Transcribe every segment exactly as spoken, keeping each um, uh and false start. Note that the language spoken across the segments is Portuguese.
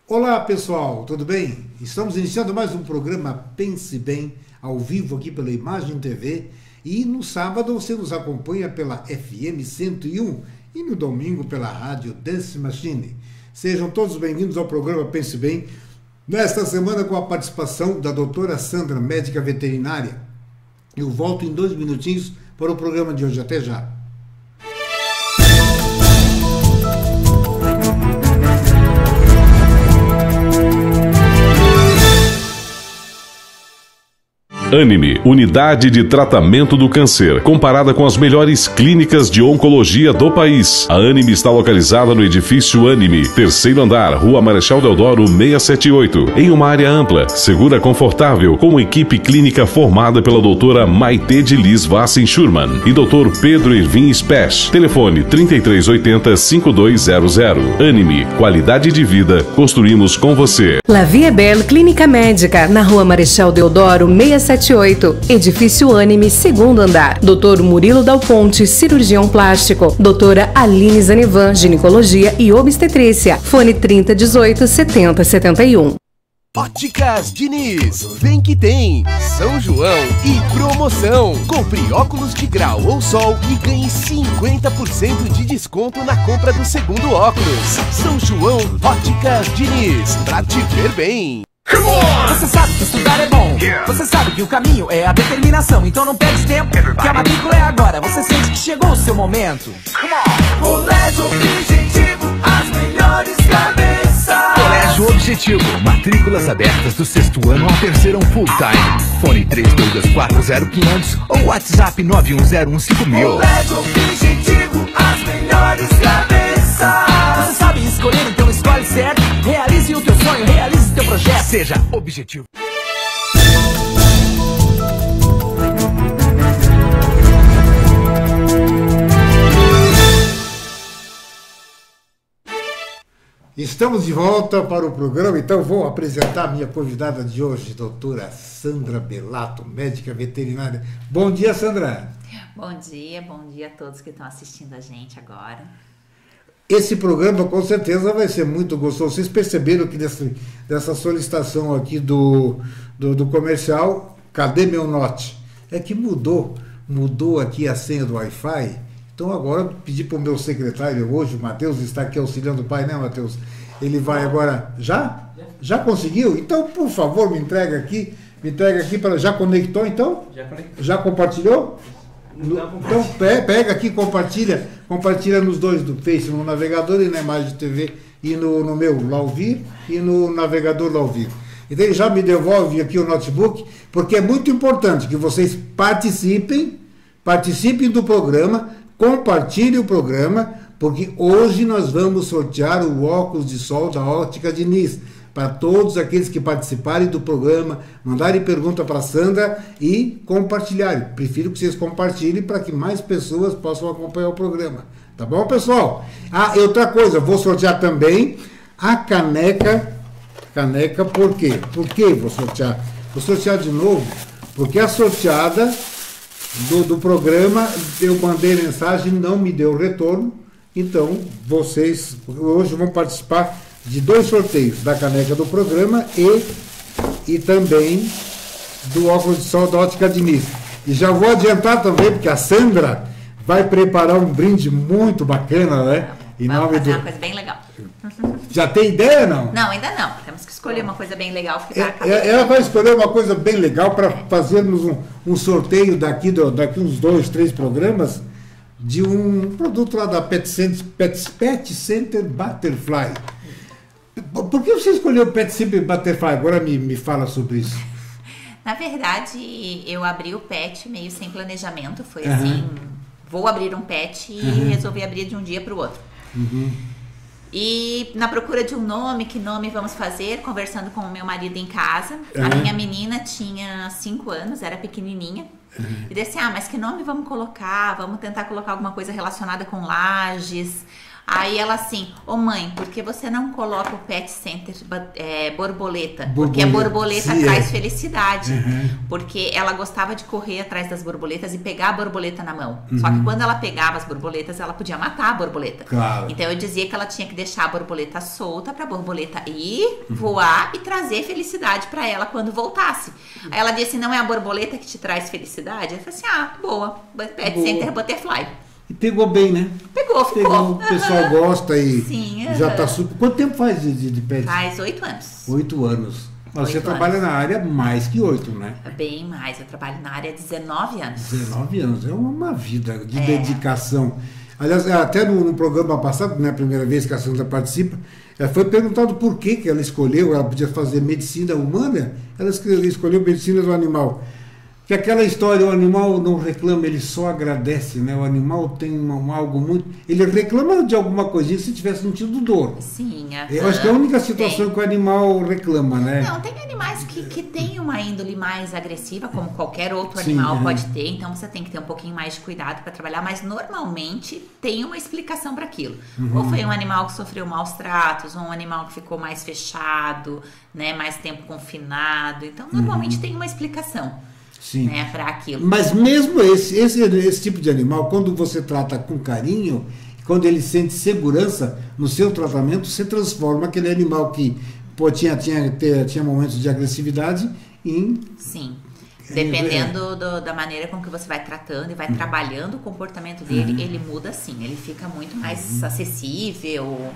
Olá pessoal, tudo bem? Estamos iniciando mais um programa Pense Bem, ao vivo aqui pela Imagem T V, e no sábado você nos acompanha pela F M cento e um e no domingo pela rádio Dance Machine. Sejam todos bem-vindos ao programa Pense Bem, nesta semana com a participação da doutora Sandra, médica veterinária. Eu volto em dois minutinhos para o programa de hoje. Até já. Anime, Unidade de Tratamento do Câncer, comparada com as melhores clínicas de oncologia do país. A Anime está localizada no edifício Anime, terceiro andar, Rua Marechal Deodoro seiscentos e setenta e oito, em uma área ampla, segura, confortável, com equipe clínica formada pela doutora Maite de Lis Vassen Schurman e doutor Pedro Irvin Spesch. Telefone trinta e três oitenta, cinquenta e dois zero zero. Anime, qualidade de vida, construímos com você. La Vie Belle Clínica Médica, na Rua Marechal Deodoro seiscentos e setenta e oito, edifício Anime, segundo andar. doutor Murilo Dal Ponte, cirurgião plástico. doutora Aline Zanivan, ginecologia e obstetrícia. Fone trinta, dezoito, setenta, setenta e um. Óticas Diniz, vem que tem São João e promoção. Compre óculos de grau ou sol e ganhe cinquenta por cento de desconto na compra do segundo óculos. São João, Óticas Diniz, pra te ver bem. Você sabe que estudar é bom, yeah. Você sabe que o caminho é a determinação. Então não perde tempo, Everybody. Que a matrícula é agora. Você sente que chegou o seu momento. Colégio Objetivo, as melhores cabeças. Colégio Objetivo, matrículas abertas do sexto ano ao terceiro full time. Fone três dois dois quatro zero quinze zero zero ou WhatsApp nove um zero um cinco mil. Colégio Objetivo, as melhores cabeças. Você sabe escolher, então escolhe certo. Realize o teu sonho, realize o teu projeto. Seja objetivo. Estamos de volta para o programa, então vou apresentar a minha convidada de hoje, doutora Sandra Bellato, médica veterinária. Bom dia, Sandra. Bom dia, bom dia a todos que estão assistindo a gente agora. Esse programa com certeza vai ser muito gostoso. Vocês perceberam que dessa, dessa solicitação aqui do, do, do comercial, cadê meu note? É que mudou, mudou aqui a senha do Wi-Fi. Então agora pedi para o meu secretário hoje, o Matheus, está aqui auxiliando o pai, né, Matheus? Ele vai agora... Já? Já conseguiu? Então, por favor, me entrega aqui. Me entrega aqui para... Já conectou, então? Já conectou. Já compartilhou? Então pega aqui, compartilha, compartilha nos dois do Face, no navegador e na Imagem T V, e no, no meu lá ao vivo e no navegador lá ao vivo. Então ele já me devolve aqui o notebook, porque é muito importante que vocês participem, participem do programa, compartilhem o programa, porque hoje nós vamos sortear o óculos de sol da Ótica Diniz, para todos aqueles que participarem do programa, mandarem pergunta para a Sandra e compartilharem. Prefiro que vocês compartilhem para que mais pessoas possam acompanhar o programa. Tá bom, pessoal? Ah, e outra coisa, vou sortear também a caneca. Caneca, por quê? Por que vou sortear? Vou sortear de novo, porque a sorteada do, do programa, eu mandei mensagem, não me deu retorno. Então, vocês hoje vão participar de dois sorteios, da caneca do programa e, e também do óculos de sol da Ótica Diniz. E já vou adiantar também, porque a Sandra vai preparar um brinde muito bacana, né? Em Vamos nome fazer do... uma coisa bem legal. Já tem ideia, não? Não, ainda não. Temos que escolher uma coisa bem legal. Porque tá É, ela vai escolher uma coisa bem legal para fazermos um, um sorteio daqui, do, daqui uns dois, três programas de um produto lá da Pet Center, Pet, Pet Center Butterfly. Por que você escolheu o Pet Center Butterfly? Agora me, me fala sobre isso. Na verdade, eu abri o pet meio sem planejamento. Foi Uhum. assim, vou abrir um pet e Uhum. resolvi abrir de um dia para o outro. Uhum. E na procura de um nome, que nome vamos fazer, conversando com o meu marido em casa. Uhum. A minha menina tinha cinco anos, era pequenininha. Uhum. E disse, ah, mas que nome vamos colocar? Vamos tentar colocar alguma coisa relacionada com lajes. Aí ela assim, ô mãe, por que você não coloca o pet center é, borboleta? Porque a borboleta Sim, traz é. felicidade. Uhum. Porque ela gostava de correr atrás das borboletas e pegar a borboleta na mão. Uhum. Só que quando ela pegava as borboletas, ela podia matar a borboleta. Claro. Então eu dizia que ela tinha que deixar a borboleta solta pra borboleta ir, uhum. voar e trazer felicidade pra ela quando voltasse. Aí ela disse, não é a borboleta que te traz felicidade? Eu falei assim, ah, boa, pet boa. Center butterfly. E pegou bem, né? Pegou, ficou. Pegou, o pessoal uhum. gosta e Sim, já uhum. tá super... Quanto tempo faz de, de pet? Faz oito anos. Oito anos. Mas você oito trabalha anos. na área mais que oito, né? Bem mais, eu trabalho na área há dezenove anos. dezenove anos, é uma vida de é. dedicação. Aliás, até no, no programa passado, não é a primeira vez que a Sandra participa, ela foi perguntado por que, que ela escolheu, ela podia fazer medicina humana, ela escolheu medicina do animal. Que aquela história, o animal não reclama, ele só agradece, né? O animal tem um, algo muito... Ele reclama de alguma coisinha se tiver sentido dor. Sim. A... Eu acho que é a única situação tem. que o animal reclama, né? Não, tem animais que, que têm uma índole mais agressiva, como qualquer outro Sim, animal é. pode ter, então você tem que ter um pouquinho mais de cuidado para trabalhar, mas normalmente tem uma explicação para aquilo. Uhum. Ou foi um animal que sofreu maus tratos, ou um animal que ficou mais fechado, né? Mais tempo confinado, então normalmente uhum. tem uma explicação. Sim. Né, para aquilo. Mas mesmo esse, esse, esse tipo de animal, quando você trata com carinho, quando ele sente segurança no seu tratamento, você transforma aquele animal que pô, tinha, tinha, tinha, tinha momentos de agressividade em... Sim. Dependendo do, da maneira com que você vai tratando e vai uhum. trabalhando o comportamento dele, uhum. ele muda sim, ele fica muito mais uhum. acessível,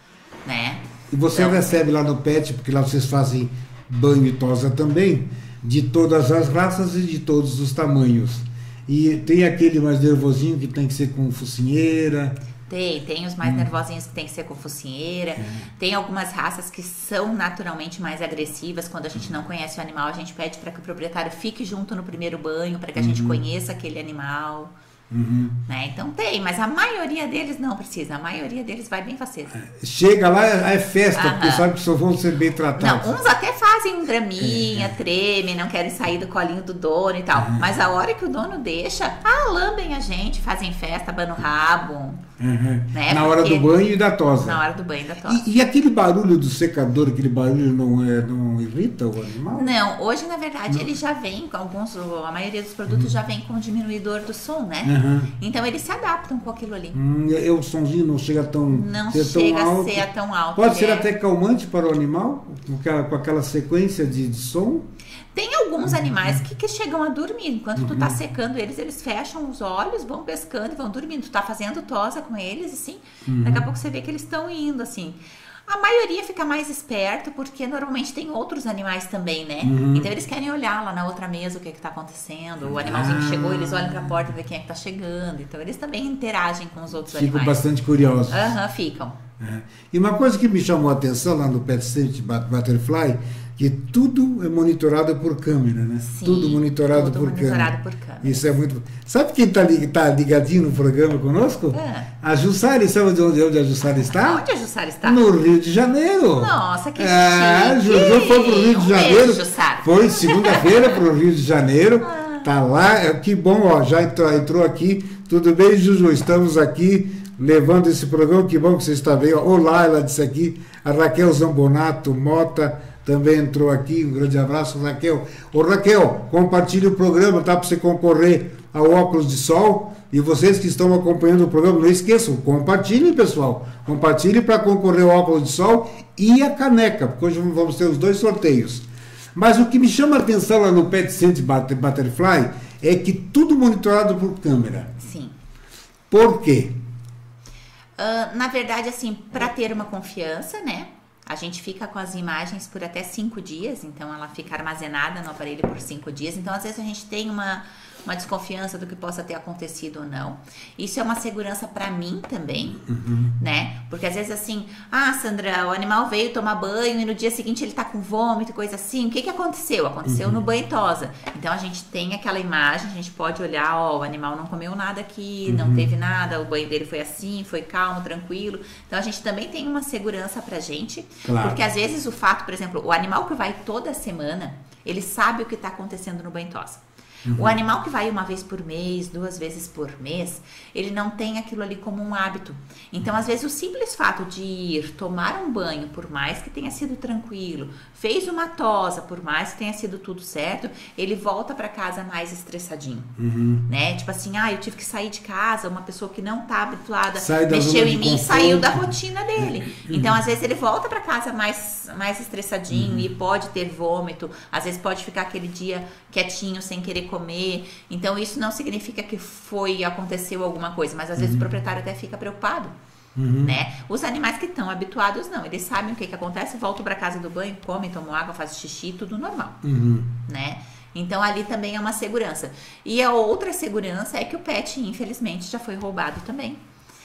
né? E você então, recebe lá no pet, porque lá vocês fazem banho e tosa também, de todas as raças e de todos os tamanhos. E tem aquele mais nervosinho que tem que ser com focinheira. Tem, tem os mais hum. nervosinhos que tem que ser com focinheira. É. Tem algumas raças que são naturalmente mais agressivas. Quando a gente não conhece o animal, a gente pede para que o proprietário fique junto no primeiro banho, para que a uhum. gente conheça aquele animal. Uhum. Né? Então tem, mas a maioria deles não precisa. A maioria deles vai bem faceiro. Chega lá, é festa, uhum. porque sabe que só vão ser bem tratados. Não, uns até fazem um draminha, é, é. tremem, não querem sair do colinho do dono e tal. Uhum. Mas a hora que o dono deixa, ah, lambem a gente, fazem festa, banam o rabo. Uhum. Né? Na hora do banho e da tosa. Na hora do banho e da tosa. E, e aquele barulho do secador, aquele barulho não, é, não irrita o animal? Não, hoje na verdade não. ele já vem, alguns, a maioria dos produtos uhum. já vem com diminuidor do som, né? Uhum. Então eles se adaptam com aquilo ali. Hum, e o somzinho não chega tão Não ser chega tão alto. a ser tão alto. Pode ser é. até calmante para o animal, com aquela, com aquela sequência de, de som? Tem alguns animais que, que chegam a dormir. Enquanto uhum. tu tá secando eles, eles fecham os olhos, vão pescando e vão dormindo. Tu tá fazendo tosa com eles, assim, uhum. daqui a pouco você vê que eles estão indo, assim. A maioria fica mais esperto, porque normalmente tem outros animais também, né? Uhum. Então eles querem olhar lá na outra mesa o que é que tá acontecendo. O animalzinho ah. que chegou, eles olham pra porta e vê quem é que tá chegando. Então eles também interagem com os outros ficam animais. Ficam bastante curiosos. Aham, uhum, ficam. É. E uma coisa que me chamou a atenção lá no Pet Center Butterfly, que tudo é monitorado por câmera, né? Sim, tudo monitorado, tudo por, monitorado câmera. por câmera. Isso é muito... Sabe quem está tá ligadinho no programa conosco? É. A Jussara. Sabe de onde, onde a Jussara está? Onde a Jussara está? No Rio de Janeiro. Nossa, que é, chique. Juju foi pro Rio de um Janeiro. Beijo, Jussara. Foi segunda-feira pro Rio de Janeiro. Ah. Tá lá. Que bom, ó, já entrou, entrou aqui. Tudo bem, Juju? Estamos aqui levando esse programa. Que bom que você está bem. Olá, ela disse aqui. A Raquel Zambonato Mota também entrou aqui. Um grande abraço, Raquel. Ô, Raquel, compartilhe o programa, tá? Para você concorrer ao óculos de sol. E vocês que estão acompanhando o programa, não esqueçam, compartilhem, pessoal. Compartilhem para concorrer ao óculos de sol e a caneca, porque hoje vamos ter os dois sorteios. Mas o que me chama a atenção lá no Pet Center Butterfly é que tudo monitorado por câmera. Sim. Por quê? Uh, na verdade, assim, para ter uma confiança, né? A gente fica com as imagens por até cinco dias, então ela fica armazenada no aparelho por cinco dias. Então, às vezes, a gente tem uma, uma desconfiança do que possa ter acontecido ou não. Isso é uma segurança para mim também, uhum. né? Porque às vezes assim, ah, Sandra, o animal veio tomar banho e no dia seguinte ele tá com vômito, coisa assim. O que que aconteceu? Aconteceu uhum. no banho e tosa. Então a gente tem aquela imagem, a gente pode olhar, ó, o animal não comeu nada aqui, uhum. não teve nada, o banho dele foi assim, foi calmo, tranquilo. Então a gente também tem uma segurança pra gente, claro. Porque às vezes o fato, por exemplo, o animal que vai toda semana, ele sabe o que tá acontecendo no banho e tosa. Uhum. O animal que vai uma vez por mês, duas vezes por mês, ele não tem aquilo ali como um hábito. Então, às vezes, o simples fato de ir tomar um banho, por mais que tenha sido tranquilo, fez uma tosa, por mais que tenha sido tudo certo, ele volta para casa mais estressadinho, uhum. né? Tipo assim, ah, eu tive que sair de casa, uma pessoa que não tá habituada, mexeu em mim, saiu da rotina dele. Uhum. Então, às vezes, ele volta para casa mais, mais estressadinho uhum. e pode ter vômito, às vezes pode ficar aquele dia quietinho, sem querer comer. Então, isso não significa que foi, aconteceu alguma coisa, mas às vezes uhum. o proprietário até fica preocupado. Uhum. Né? Os animais que estão habituados, não, eles sabem o que, que acontece, voltam para casa do banho, comem, tomam água, fazem xixi, tudo normal. Uhum. Né? Então, ali também é uma segurança. E a outra segurança é que o pet, infelizmente, já foi roubado também.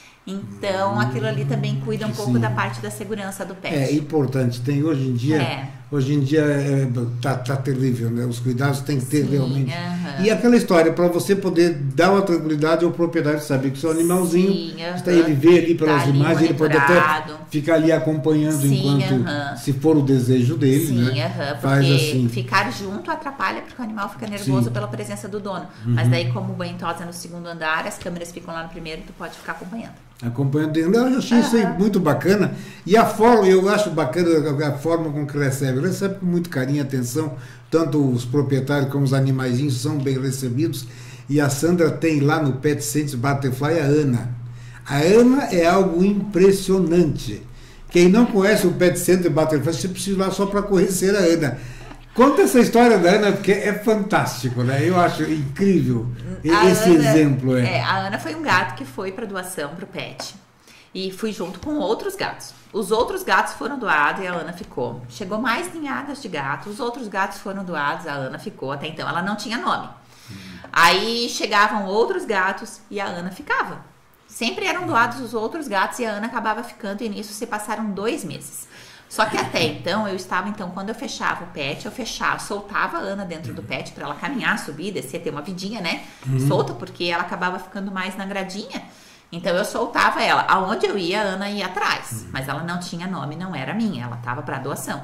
Então, aquilo ali também cuida um pouco Sim. da parte da segurança do pet. É importante. Tem hoje em dia, é. hoje em dia é, tá, tá terrível, né? Os cuidados tem que ter Sim, realmente. Uh-huh. E aquela história, para você poder dar uma tranquilidade ao proprietário, saber que seu animalzinho, Sim, uh-huh. está, ele vê ali pelas tá imagens, ali ele pode até ficar ali acompanhando Sim, enquanto, uh-huh. se for o desejo dele, Sim, né? Uh-huh, porque Faz assim. Ficar junto atrapalha, porque o animal fica nervoso Sim. pela presença do dono. Uhum. Mas daí, como o banho tosa é no segundo andar, as câmeras ficam lá no primeiro, tu pode ficar acompanhando. Acompanhando. Eu achei uhum. isso aí muito bacana. E a forma, eu acho bacana a forma com que recebe. Recebe com muito carinho e atenção. Tanto os proprietários como os animaizinhos são bem recebidos. E a Sandra tem lá no Pet Center Butterfly a Ana. A Ana é algo impressionante. Quem não conhece o Pet Center Butterfly, você precisa ir lá só para conhecer a Ana. Conta essa história da Ana, porque é fantástico, né? Eu acho incrível a esse Ana, exemplo. É. É, a Ana foi um gato que foi para doação para o pet. E fui junto com outros gatos. Os outros gatos foram doados e a Ana ficou. Chegou mais ninhadas de gato, os outros gatos foram doados, a Ana ficou. Até então ela não tinha nome. Hum. Aí chegavam outros gatos e a Ana ficava. Sempre eram doados os outros gatos e a Ana acabava ficando, e nisso se passaram dois meses. Só que até então, eu estava, então, quando eu fechava o pet, eu fechava, soltava a Ana dentro do pet para ela caminhar, subir, descer, ter uma vidinha, né? Uhum. Solta, porque ela acabava ficando mais na gradinha. Então, eu soltava ela. Aonde eu ia, a Ana ia atrás. Uhum. Mas ela não tinha nome, não era minha, ela estava para doação.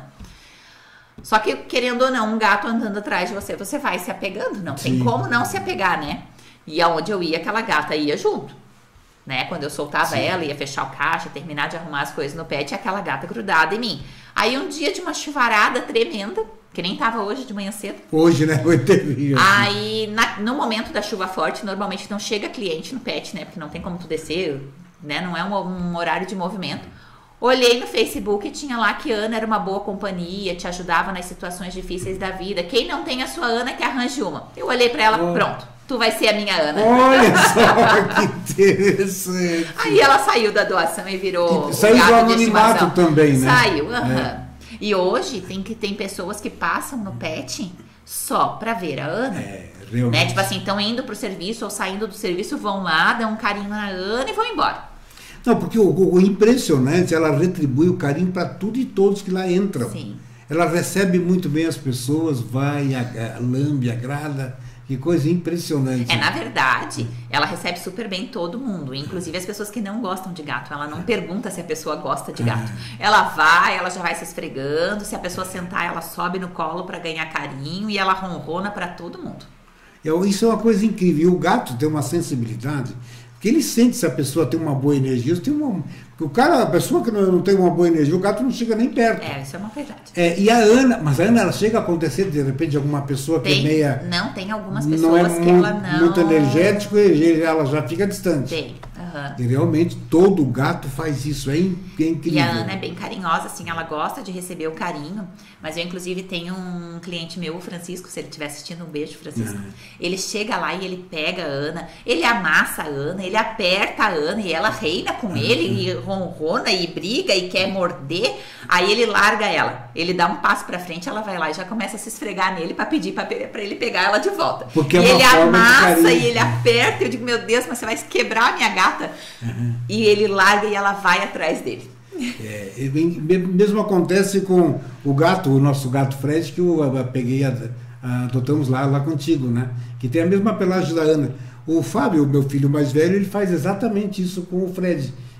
Só que, querendo ou não, um gato andando atrás de você, você vai se apegando. Não Sim. tem como não se apegar, né? E aonde eu ia, aquela gata ia junto. Né? Quando eu soltava Sim. ela, ia fechar o caixa, terminar de arrumar as coisas no pet, aquela gata grudada em mim. Aí um dia de uma chuvarada tremenda, que nem tava hoje de manhã cedo. Hoje, né? Foi terrível. Aí, na, no momento da chuva forte, normalmente não chega cliente no pet, né? Porque não tem como tu descer, né? Não é um, um horário de movimento. Olhei no Facebook e tinha lá que Ana era uma boa companhia, te ajudava nas situações difíceis da vida. Quem não tem a sua Ana, que arranje uma. Eu olhei pra ela, oh. pronto. Tu vai ser a minha Ana. Olha só, que interessante. Aí ela saiu da doação e virou. Saiu do anonimato também, né? Saiu, aham. Uh-huh. É. E hoje tem, que, tem pessoas que passam no pet só pra ver a Ana. É, realmente. Né? Tipo assim, estão indo pro serviço ou saindo do serviço, vão lá, dão um carinho na Ana e vão embora. Não, porque o, o impressionante, ela retribui o carinho para tudo e todos que lá entram. Sim. Ela recebe muito bem as pessoas, vai, a, a, lambe, agrada. Que coisa impressionante. É, na verdade, ela recebe super bem todo mundo, inclusive as pessoas que não gostam de gato. Ela não pergunta se a pessoa gosta de gato. Ela vai, ela já vai se esfregando, se a pessoa sentar, ela sobe no colo para ganhar carinho e ela ronrona para todo mundo. Isso é uma coisa incrível. E o gato tem uma sensibilidade, que ele sente se a pessoa tem uma boa energia. Tem uma, o cara, a pessoa que não, não tem uma boa energia, o gato não chega nem perto. É, isso é uma verdade. É, e a Ana, mas a Ana, ela chega a acontecer de repente alguma pessoa tem, que é meia... Não, tem algumas pessoas não é que muito, ela não... muito energético e ela já fica distante. Tem. Uhum. E realmente todo gato faz isso, é, in, é incrível. E a Ana é bem carinhosa, assim, ela gosta de receber o carinho. Mas eu, inclusive, tenho um cliente meu, o Francisco, se ele estiver assistindo, um beijo, Francisco. Uhum. Ele chega lá e ele pega a Ana, ele amassa a Ana, ele aperta a Ana e ela reina com uhum. ele, e ronrona e briga e quer morder. Aí ele larga ela, ele dá um passo pra frente, ela vai lá e já começa a se esfregar nele pra pedir pra, pra ele pegar ela de volta. Porque e é uma ele forma amassa e ele aperta, eu digo, meu Deus, mas você vai quebrar a minha gata. Uhum. E ele larga e ela vai atrás dele. É, mesmo acontece com o gato, o nosso gato Fred, que eu peguei, a, a, adotamos lá, lá contigo, né? Que tem a mesma pelagem da Ana. O Fábio, meu filho mais velho, ele faz exatamente isso com o Fred.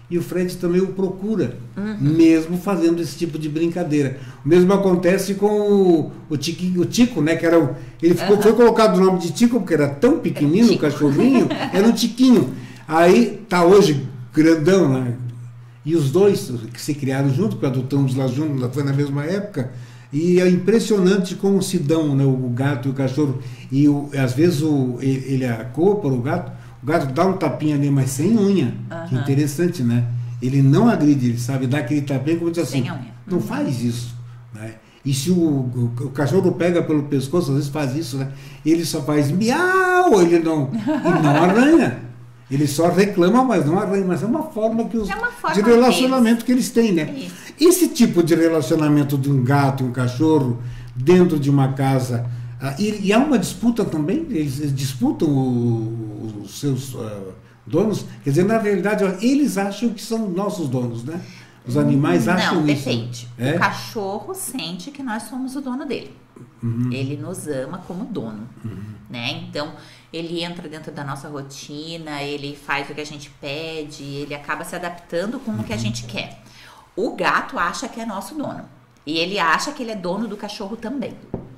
e o Fred também o procura, uhum. mesmo fazendo esse tipo de brincadeira. O mesmo acontece com o, o, Tiquinho, o Tico, né? Que era o, ele ficou, uhum. foi colocado o nome de Tico porque era tão pequenino, o cachorrinho, era um Tiquinho. Aí tá hoje grandão, né? E os dois que se criaram junto, que adotamos lá junto, foi na mesma época. E é impressionante como se dão, né, o gato e o cachorro. E o, às vezes o, ele, ele acopla o gato, o gato dá um tapinha ali, mas sem unha. Uhum. Que interessante, né? Ele não agride, ele sabe dar aquele tapinha como diz assim, não uhum. faz isso. Né? E se o, o, o cachorro pega pelo pescoço, às vezes faz isso, né? Ele só faz miau, ele não, ele não arranha. Ele só reclama, mas não arranha. Mas é uma forma, que os, é uma forma de relacionamento que eles têm, né? Isso. Esse tipo de relacionamento de um gato e um cachorro dentro de uma casa, uh, e, e há uma disputa também, eles, eles disputam o, os seus uh, donos, quer dizer, na realidade, eles acham que são nossos donos, né? Os animais acham não, isso. Não, depende. É? O cachorro sente que nós somos o dono dele. Uhum. Ele nos ama como dono, uhum. né? Então, ele entra dentro da nossa rotina, ele faz o que a gente pede, ele acaba se adaptando com uhum. o que a gente quer. O gato acha que é nosso dono. E ele acha que ele é dono do cachorro também.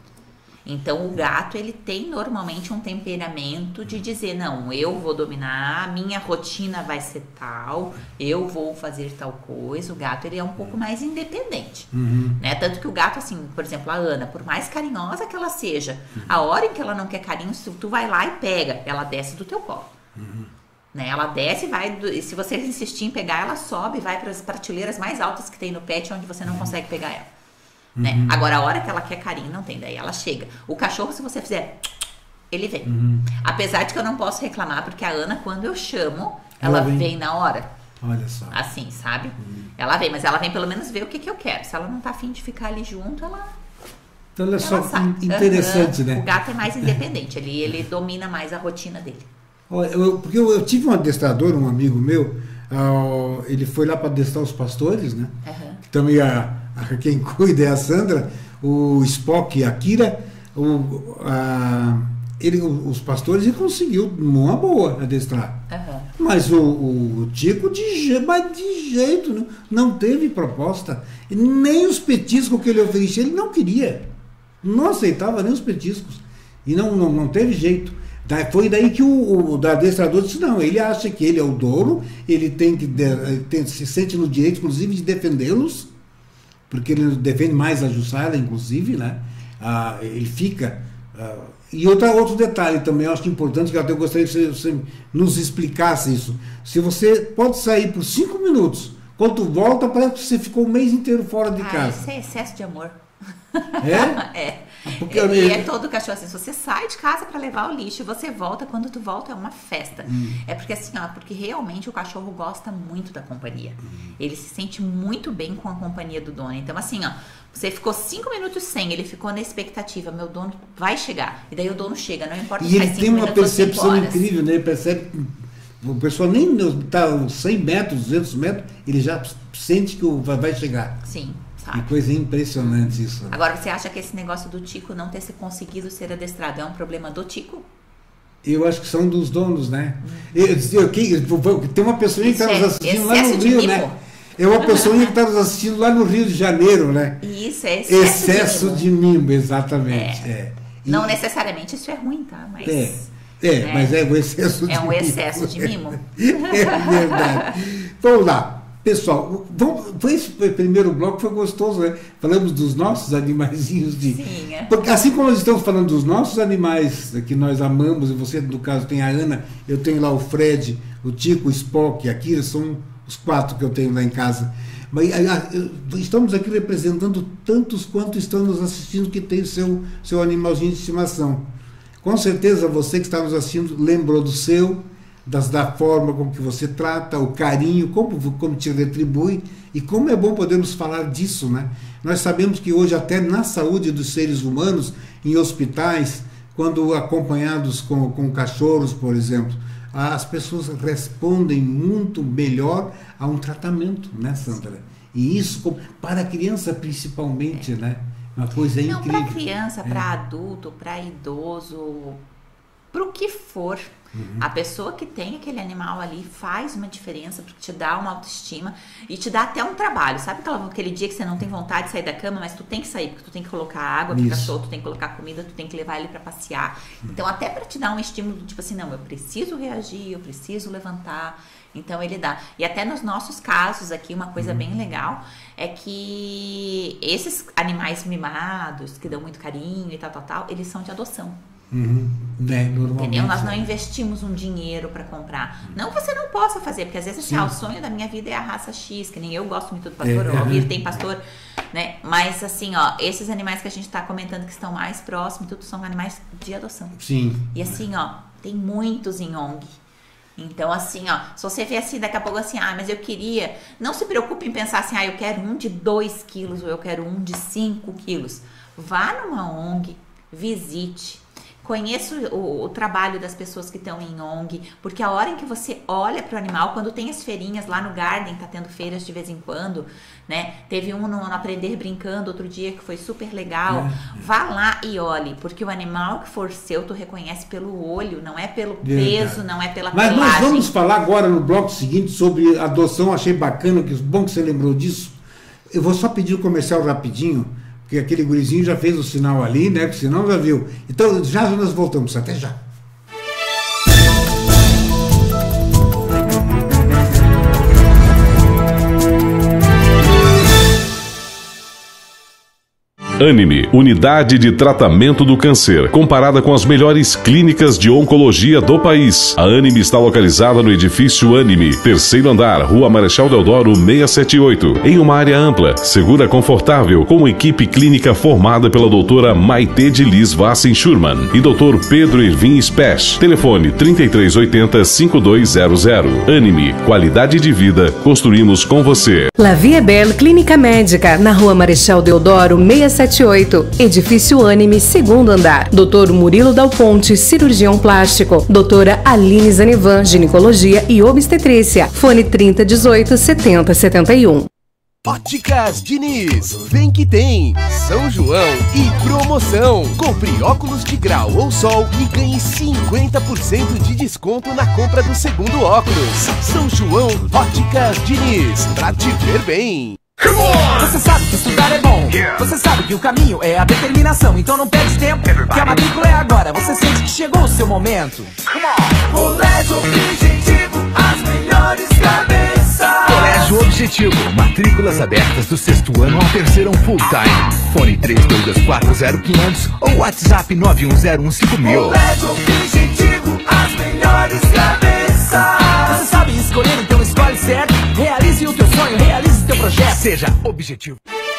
Então, o gato, ele tem normalmente um temperamento de dizer, não, eu vou dominar, a minha rotina vai ser tal, eu vou fazer tal coisa. O gato, ele é um pouco mais independente. Uhum. Né? Tanto que o gato, assim, por exemplo, a Ana, por mais carinhosa que ela seja, uhum. a hora em que ela não quer carinho, se tu vai lá e pega, ela desce do teu colo. Uhum. Né? Ela desce e vai, e se você insistir em pegar, ela sobe e vai para as prateleiras mais altas que tem no pet, onde você não consegue pegar ela. Né? Uhum. Agora, a hora que ela quer carinho, não tem, daí ela chega. O cachorro, se você fizer, ele vem. Uhum. Apesar de que eu não posso reclamar, porque a Ana, quando eu chamo, ela, ela vem. vem na hora. Olha só. Assim, sabe? Uhum. Ela vem, mas ela vem pelo menos ver o que, que eu quero. Se ela não tá afim de ficar ali junto, ela... Então, olha só, que interessante, uhum. né? O gato é mais independente, ele, ele domina mais a rotina dele. Eu, porque eu, eu tive um adestrador, um amigo meu, uh, ele foi lá para adestrar os pastores, né? Uhum. Também a, a, quem cuida é a Sandra, o Spock e a Kira, o, a, ele, os pastores, ele conseguiu uma boa adestrar. Uhum. Mas o, o Tico, de, mas de jeito, não, não teve proposta. Nem os petiscos que ele oferecia, ele não queria. Não aceitava nem os petiscos. E não, não, não teve jeito. Foi daí que o, o adestrador disse, não, ele acha que ele é o dono, ele tem que tem, se sente no direito, inclusive, de defendê-los, porque ele defende mais a Jussara, inclusive, né? Ah, ele fica... Ah, e outra, outro detalhe também, eu acho que é importante, que até eu gostaria que você, você nos explicasse isso. Se você pode sair por cinco minutos, quando volta, parece que você ficou o mês inteiro fora de ah, casa. Isso é excesso de amor. É? É. Porque e eu... é todo cachorro assim, se você sai de casa para levar o lixo, você volta, quando tu volta é uma festa. Hum. É porque assim, ó, porque realmente o cachorro gosta muito da companhia. Hum. Ele se sente muito bem com a companhia do dono. Então assim, ó, você ficou cinco minutos sem, ele ficou na expectativa, meu dono vai chegar. E daí o dono chega, não importa se E ele tem uma percepção incrível, né? Ele percebe que o pessoal nem está cem metros, duzentos metros, ele já sente que vai chegar. Sim. Sabe? Que coisa impressionante isso. Né? Agora, você acha que esse negócio do Tico não ter se conseguido ser adestrado é um problema do Tico? Eu acho que são dos donos, né? Hum. Eu, eu, eu, tem uma pessoa que está nos assistindo lá no Rio, né? É uma pessoa que está nos assistindo lá no Rio de Janeiro, né? Isso, é excesso, excesso de mimo. de mimo, exatamente. É. É. E, não necessariamente isso é ruim, tá? Mas, é, é, é mas é o excesso de mimo. É um mimo. excesso de mimo. É verdade. Vamos lá. Pessoal, vamos, foi esse primeiro bloco, foi gostoso, né? Falamos dos nossos animaizinhos de... Sim, é. Porque assim como nós estamos falando dos nossos animais que nós amamos, e você, no caso, tem a Ana, eu tenho lá o Fred, o Tico, o Spock, a Kira, são os quatro que eu tenho lá em casa. Mas a, a, estamos aqui representando tantos quanto estão nos assistindo que tem o seu, seu animalzinho de estimação. Com certeza você que está nos assistindo lembrou do seu, Das, da forma como que você trata, o carinho, como, como te retribui, e como é bom podermos falar disso, né? Nós sabemos que hoje até na saúde dos seres humanos, em hospitais, quando acompanhados com, com cachorros, por exemplo, as pessoas respondem muito melhor a um tratamento, né, Sandra? E isso, para a criança principalmente, é. né? Uma coisa Não, incrível. Para criança, é. para adulto, para idoso, para o que for. Uhum. A pessoa que tem aquele animal ali faz uma diferença, porque te dá uma autoestima e te dá até um trabalho. Sabe aquela, aquele dia que você não tem vontade de sair da cama, mas tu tem que sair, porque tu tem que colocar água pro cachorro, tu tem que colocar comida, tu tem que levar ele para passear. Uhum. Então, até para te dar um estímulo, tipo assim, não, eu preciso reagir, eu preciso levantar. Então, ele dá. E até nos nossos casos aqui, uma coisa uhum. bem legal é que esses animais mimados, que dão muito carinho e tal, tal, tal, eles são de adoção. Uhum. É, entendeu? Nós não investimos um dinheiro para comprar. Não que você não possa fazer, porque às vezes assim, ah, o sonho da minha vida é a raça X, que nem eu gosto muito do pastor, é, o Almir é. tem pastor, né? Mas assim, ó, esses animais que a gente tá comentando que estão mais próximos, tudo são animais de adoção. Sim. E assim, ó, tem muitos em O N G. Então, assim, ó, se você vê assim, daqui a pouco assim, ah, mas eu queria, não se preocupe em pensar assim, ah, eu quero um de dois quilos ou eu quero um de cinco quilos. Vá numa O N G, visite. Conheço o, o trabalho das pessoas que estão em O N G, porque a hora em que você olha para o animal, quando tem as feirinhas lá no Garden, tá tendo feiras de vez em quando, né? Teve um no, no Aprender Brincando outro dia que foi super legal. É. Vá lá e olhe, porque o animal que for seu, tu reconhece pelo olho, não é pelo peso, é, não é pela Mas pelagem. Nós vamos falar agora no bloco seguinte sobre adoção, achei bacana, que bom que você lembrou disso. Eu vou só pedir o comercial rapidinho, porque aquele gurizinho já fez o sinal ali, né? Que senão já viu. Então, já nós voltamos. Até já. Anime, Unidade de Tratamento do Câncer, comparada com as melhores clínicas de oncologia do país. A Anime está localizada no edifício Anime, terceiro andar, Rua Marechal Deodoro seiscentos e setenta e oito, em uma área ampla, segura, confortável, com equipe clínica formada pela doutora Maite de Liz Vassen Schurman e doutor Pedro Irvin Spesch. Telefone trinta e três oitenta, cinquenta e dois zero zero. Anime, qualidade de vida, construímos com você. La Vie Belle Clínica Médica, na Rua Marechal Deodoro seiscentos e setenta e oito, edifício Anime, segundo andar. doutor Murilo Dal Ponte, cirurgião plástico. doutora Aline Zanivan, ginecologia e obstetrícia. Fone trinta, dezoito, setenta, setenta e um. Óticas Diniz, vem que tem São João e promoção. Compre óculos de grau ou sol e ganhe cinquenta por cento de desconto na compra do segundo óculos. São João Óticas Diniz, pra te ver bem. Você sabe que estudar é bom, yeah. Você sabe que o caminho é a determinação, então não perde tempo, Everybody. Que a matrícula é agora, você sente que chegou o seu momento. Colégio Objetivo, as melhores cabeças. Colégio Objetivo, matrículas abertas do sexto ano ao terceiro full time. Fone três dois dois quatro zero quinhentos ou WhatsApp nove um zero um cinco mil. Colégio Objetivo, as melhores cabeças. Você sabe escolher, então escolhe certo. Realize o teu sonho, realize o teu projeto. Seja objetivo.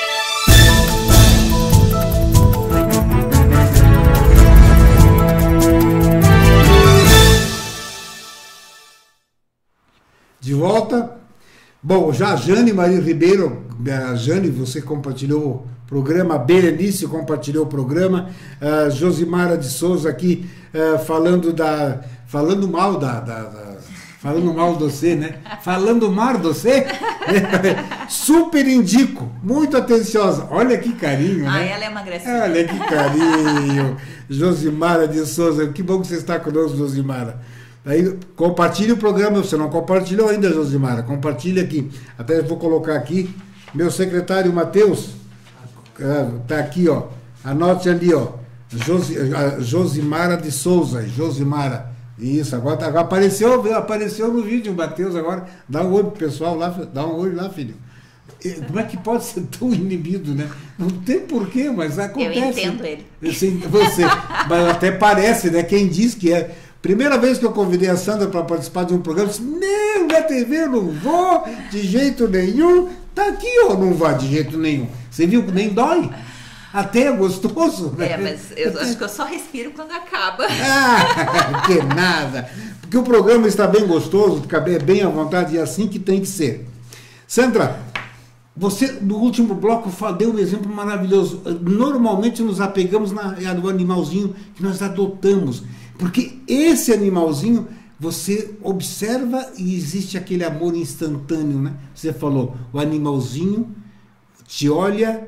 De volta. Bom, já a Jane Maria Ribeiro, a Jane, você compartilhou o programa, a Berenice compartilhou o programa, a Josimara de Souza aqui uh, falando da, falando mal da, da, da falando mal do você, né? Falando mal do você, super indico, muito atenciosa. Olha que carinho, ah, né? Ela é uma gracinha. Olha que carinho. Josimara de Souza, que bom que você está conosco, Josimara. Aí, compartilhe o programa, você não compartilhou ainda, Josimara, compartilhe aqui. Até eu vou colocar aqui, meu secretário Matheus, está aqui, ó, anote ali, ó, Josi, Josimara de Souza, Josimara, isso, agora, agora apareceu, apareceu no vídeo, Matheus, agora, dá um oi pro pessoal lá, dá um oi lá, filho. Como é que pode ser tão inibido, né? Não tem porquê, mas acontece. Eu entendo ele. Assim, você, mas até parece, né? Quem diz que é... Primeira vez que eu convidei a Sandra para participar de um programa, eu disse, não, na T V eu não vou de jeito nenhum. Tá aqui, ó, não vai de jeito nenhum. Você viu que nem dói? Até é gostoso. É, mas eu acho que eu só respiro quando acaba. Ah, que nada. Porque o programa está bem gostoso, fica bem à vontade, e é assim que tem que ser. Sandra, você, no último bloco, deu um exemplo maravilhoso. Normalmente nos apegamos na, no animalzinho que nós adotamos. Porque esse animalzinho, você observa e existe aquele amor instantâneo, né? Você falou, o animalzinho te olha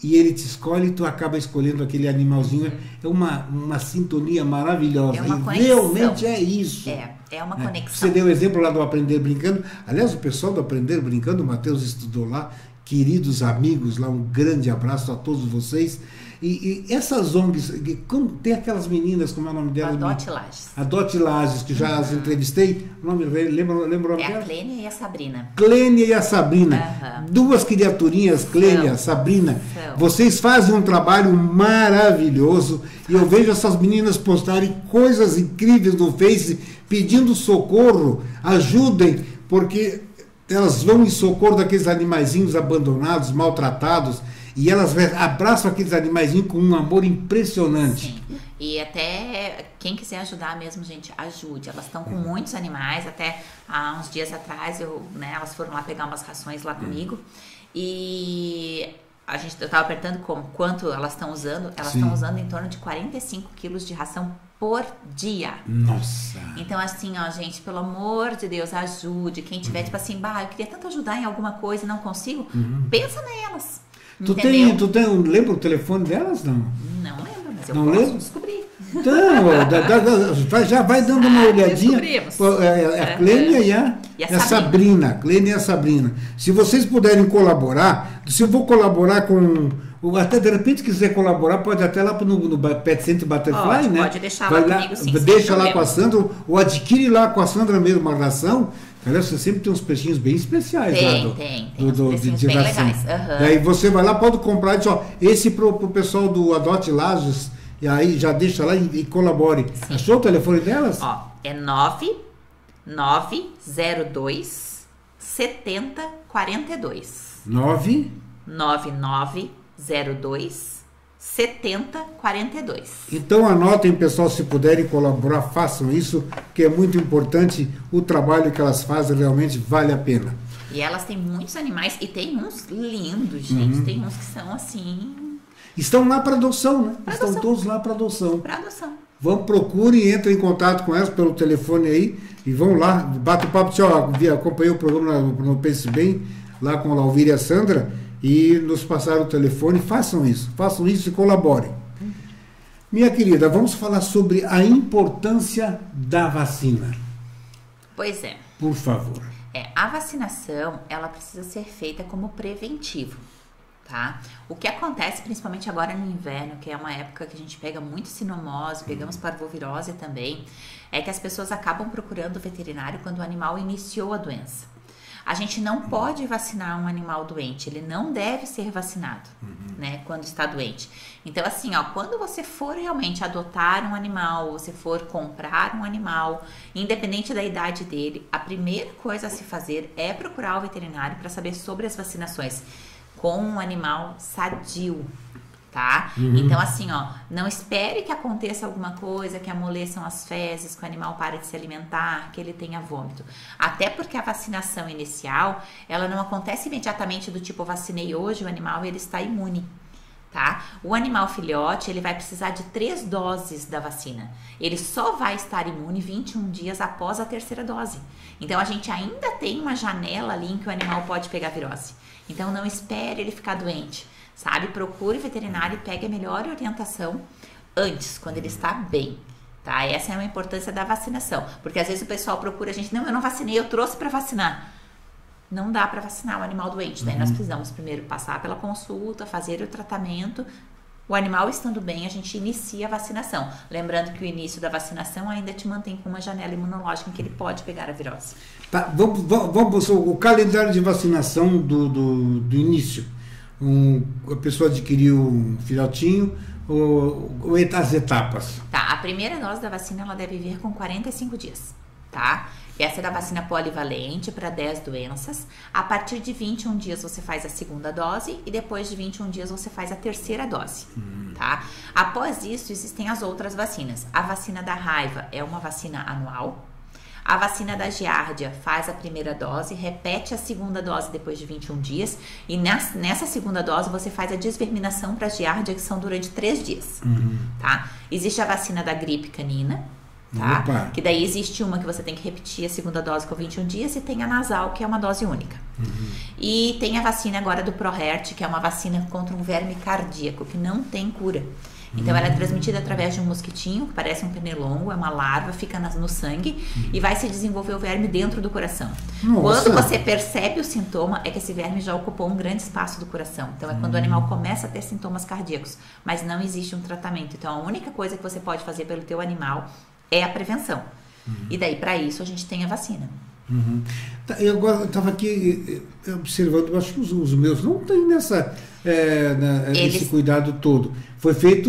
e ele te escolhe e tu acaba escolhendo aquele animalzinho. É uma, uma sintonia maravilhosa. É uma e conexão. Realmente é isso. É, é uma É. conexão. Você deu o exemplo lá do Aprender Brincando. Aliás, o pessoal do Aprender Brincando, o Matheus estudou lá, queridos amigos lá, um grande abraço a todos vocês. E, e essas O N Gs, como, tem aquelas meninas, como é o nome dela? Adote Lages. Adote Lages, que já as entrevistei. O nome, lembra, lembra o nome É dela? a Clênia e a Sabrina. Clênia e a Sabrina. Aham. Duas criaturinhas, Clênia, São. Sabrina. São. Vocês fazem um trabalho maravilhoso e eu vejo essas meninas postarem coisas incríveis no Face, pedindo socorro, ajudem, porque elas vão em socorro daqueles animaizinhos abandonados, maltratados, e elas abraçam aqueles animaizinhos com um amor impressionante. Sim. E até quem quiser ajudar mesmo, gente, ajude. Elas estão com muitos animais. Até há uns dias atrás, eu, né, elas foram lá pegar umas rações lá comigo. E a gente, eu estava apertando como, quanto elas estão usando. Elas estão usando em torno de quarenta e cinco quilos de ração por dia. Nossa! Então, assim, ó, gente, pelo amor de Deus, ajude. Quem tiver, tipo assim, bah, eu queria tanto ajudar em alguma coisa e não consigo, pensa nelas. Tu entendeu? tem, tu tem, lembra o telefone delas, não? Não lembro, mas eu Não posso lembra? descobrir. Então, ó, da- da- da- vai- já vai dando uma Ah, olhadinha. descobrimos. Pô, é, é a Aham. Clênia e a, E a e a Sabrina. Clênia e a Sabrina. Se vocês puderem colaborar, se eu vou colaborar com. ou Até de repente quiser colaborar, pode até lá no, no Pet Center Butterfly, Pode, né? pode deixar Vai lá comigo, sim, sem Deixa lá problema. com a Sandra, ou adquire lá com a Sandra mesmo a ração. Olha, você sempre tem uns peixinhos bem especiais Tem, lá do, tem, tem do, uns do, de, precinhos de bem ração. legais, aham. Daí você vai lá, pode comprar e diz, ó, esse pro, pro pessoal do Adote Lages, e aí já deixa lá e, e colabore. Sim. Achou o telefone delas? Ó, é nove nove zero dois setenta quarenta e dois. Nove. nove nove zero dois setenta quarenta e dois. Então anotem, pessoal, se puderem colaborar, façam isso, que é muito importante. O trabalho que elas fazem realmente vale a pena. E elas têm muitos animais e tem uns lindos, gente. Tem uns que são assim, Estão lá para adoção, né? Pra Estão adoção. todos lá para adoção. pra adoção. Vão, procure, entre em contato com elas pelo telefone aí e vão lá, bate o papo. Tchau, acompanhei o programa no, no Pense Bem, lá com a Lauvira e a Sandra, e nos passaram o telefone. Façam isso, façam isso e colaborem. Minha querida, vamos falar sobre a importância da vacina. Pois é. Por favor. É, a vacinação, ela precisa ser feita como preventivo, tá? O que acontece, principalmente agora no inverno, que é uma época que a gente pega muito sinomose, pegamos parvovirose também, é que as pessoas acabam procurando o veterinário quando o animal iniciou a doença. A gente não pode vacinar um animal doente, ele não deve ser vacinado, né, quando está doente. Então, assim, ó, quando você for realmente adotar um animal, você for comprar um animal, independente da idade dele, a primeira coisa a se fazer é procurar o veterinário para saber sobre as vacinações com um animal sadio, tá? Então, assim, ó, não espere que aconteça alguma coisa, que amoleçam as fezes, que o animal pare de se alimentar, que ele tenha vômito. Até porque a vacinação inicial, ela não acontece imediatamente do tipo, vacinei hoje o animal e ele está imune, tá? O animal filhote, ele vai precisar de três doses da vacina. Ele só vai estar imune vinte e um dias após a terceira dose. Então, a gente ainda tem uma janela ali em que o animal pode pegar virose. Então, não espere ele ficar doente. Sabe, procure o veterinário e pegue a melhor orientação antes, quando ele está bem, tá? Essa é uma importância da vacinação, porque às vezes o pessoal procura a gente, não, eu não vacinei, eu trouxe para vacinar. Não dá para vacinar o animal doente, daí nós precisamos primeiro passar pela consulta, fazer o tratamento. O animal estando bem, a gente inicia a vacinação. Lembrando que o início da vacinação ainda te mantém com uma janela imunológica em que ele pode pegar a virose. Tá, vamos, vamos, vamos o calendário de vacinação do, do, do início. Um, a pessoa adquiriu um filhotinho, ou, ou as etapas? Tá, a primeira dose da vacina ela deve vir com quarenta e cinco dias, tá? Essa é da vacina polivalente para dez doenças. A partir de vinte e um dias você faz a segunda dose e depois de vinte e um dias você faz a terceira dose, hum. tá? Após isso, existem as outras vacinas. A vacina da raiva é uma vacina anual. A vacina da giardia faz a primeira dose, repete a segunda dose depois de vinte e um dias e nessa segunda dose você faz a desverminação para a giardia, que são durante três dias, uhum. tá? Existe a vacina da gripe canina, tá? Opa. Que daí existe uma que você tem que repetir a segunda dose com vinte e um dias e tem a nasal, que é uma dose única. Uhum. E tem a vacina agora do ProHeart, que é uma vacina contra um verme cardíaco, que não tem cura. Então ela é transmitida através de um mosquitinho, que parece um pernilongo, é uma larva, fica na, no sangue uhum. e vai se desenvolver o verme dentro do coração. Nossa. Quando você percebe o sintoma, é que esse verme já ocupou um grande espaço do coração. Então é quando uhum. o animal começa a ter sintomas cardíacos, mas não existe um tratamento. Então a única coisa que você pode fazer pelo teu animal é a prevenção. Uhum. E daí para isso a gente tem a vacina. Uhum. Eu agora estava aqui observando, eu acho que os, os meus não tem nessa, é, na, Eles... esse cuidado todo. Foi feito,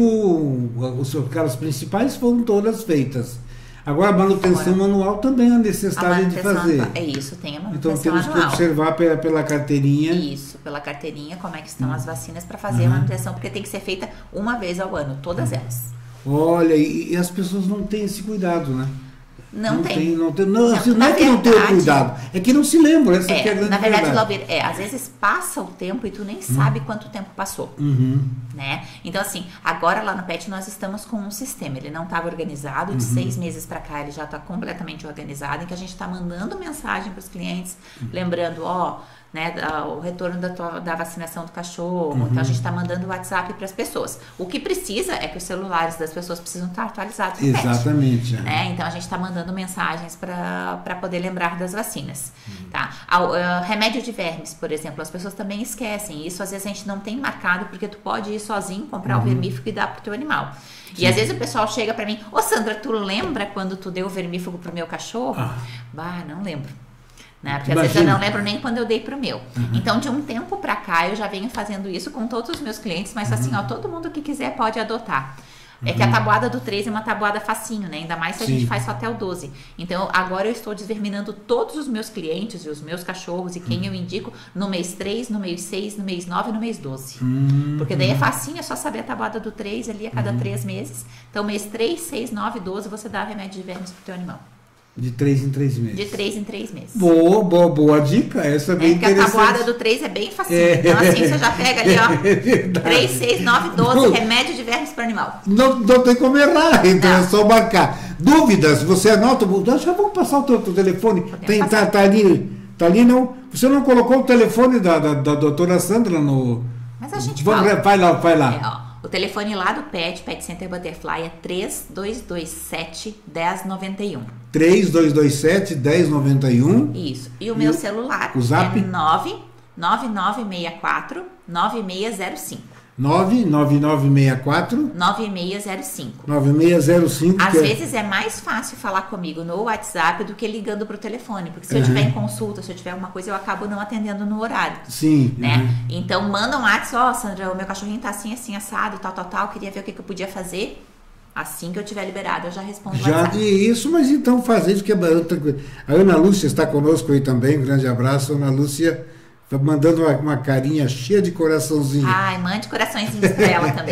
os caras principais foram todas feitas. Agora a manutenção agora, manual também é necessária de fazer. É isso, tem a manutenção Então temos anual. que observar pela, pela carteirinha. Isso, pela carteirinha, como é que estão uhum. as vacinas para fazer uhum. a manutenção, porque tem que ser feita uma vez ao ano, todas uhum. elas. Olha, e, e as pessoas não têm esse cuidado, né? Não, não tem. tem. Não, tem não, assim, não é que não tem o cuidado, é que não se lembra. Essa é, que é a grande na verdade, verdade. Glauber, é, às vezes passa o tempo e tu nem sabe uhum. quanto tempo passou. Uhum. Né? Então, assim, agora lá no Pet nós estamos com um sistema. Ele não estava organizado, de uhum. seis meses para cá ele já está completamente organizado, em que a gente está mandando mensagem para os clientes, uhum. lembrando, ó, né, o retorno da, tua, da vacinação do cachorro. Uhum. Então a gente está mandando o WhatsApp para as pessoas. O que precisa é que os celulares das pessoas precisam estar atualizados no Exatamente. Pet, né? Então a gente está mandando mensagens para poder lembrar das vacinas. Uhum. Tá? A, a, remédio de vermes, por exemplo, as pessoas também esquecem. Isso às vezes a gente não tem marcado, porque tu pode ir sozinho, comprar o uhum. vermífugo e dar pro teu animal. Sim. E às vezes o pessoal chega para mim, ô Sandra, tu lembra quando tu deu o vermífugo pro meu cachorro? Ah. Bah, não lembro. Né? Porque Imagina. Às vezes eu não lembro nem quando eu dei pro meu. Uhum. Então, de um tempo pra cá, eu já venho fazendo isso com todos os meus clientes, mas uhum. assim, ó, todo mundo que quiser pode adotar. É uhum. que a tabuada do três é uma tabuada facinho, né? Ainda mais se a Sim. gente faz só até o doze. Então, agora eu estou desverminando todos os meus clientes e os meus cachorros e quem uhum. eu indico no mês três, no mês seis, no mês nove e no mês doze. Uhum. Porque daí é facinho, é só saber a tabuada do três ali a cada uhum. três meses. Então, mês três, seis, nove, doze, você dá remédio de vermes pro teu animal. De três em três meses. De três em três meses. Boa, boa, boa dica. Essa é bem é, interessante. Porque a tabuada do três é bem facinho. É. Então assim, você já pega ali, ó. três, seis, nove, doze, remédio de vermes para animal. Não, não tem como errar, então não. É só marcar. Dúvidas, você anota, já vamos passar o teu, teu telefone. Tem, tá, tá ali, tá ali não. Você não colocou o telefone da, da, da doutora Sandra no... Mas a gente vamos, fala. Vai lá, vai lá. É, ó. O telefone lá do Pet, Pet Center Butterfly, é três dois dois sete, um zero nove um. três dois dois sete, um zero nove um. Isso. E o meu e celular o zap? é nove nove nove seis quatro, nove seis zero cinco. nove nove nove seis quatro, nove seis zero cinco. nove seis zero cinco. Às vezes é... é mais fácil falar comigo no WhatsApp do que ligando para o telefone, porque se uhum. eu estiver em consulta, se eu tiver alguma coisa, eu acabo não atendendo no horário. Sim. Né? Uhum. Então manda um WhatsApp, ó, oh, Sandra, o meu cachorrinho tá assim, assim, assado, tal, tal, tal, queria ver o que, que eu podia fazer. Assim que eu tiver liberado, eu já respondo. Já de isso, mas então faz isso que é outra coisa. A Ana Lúcia está conosco aí também, um grande abraço, Ana Lúcia. Tá mandando uma, uma carinha cheia de coraçãozinho. Ai, mande coraçõezinhos pra ela também.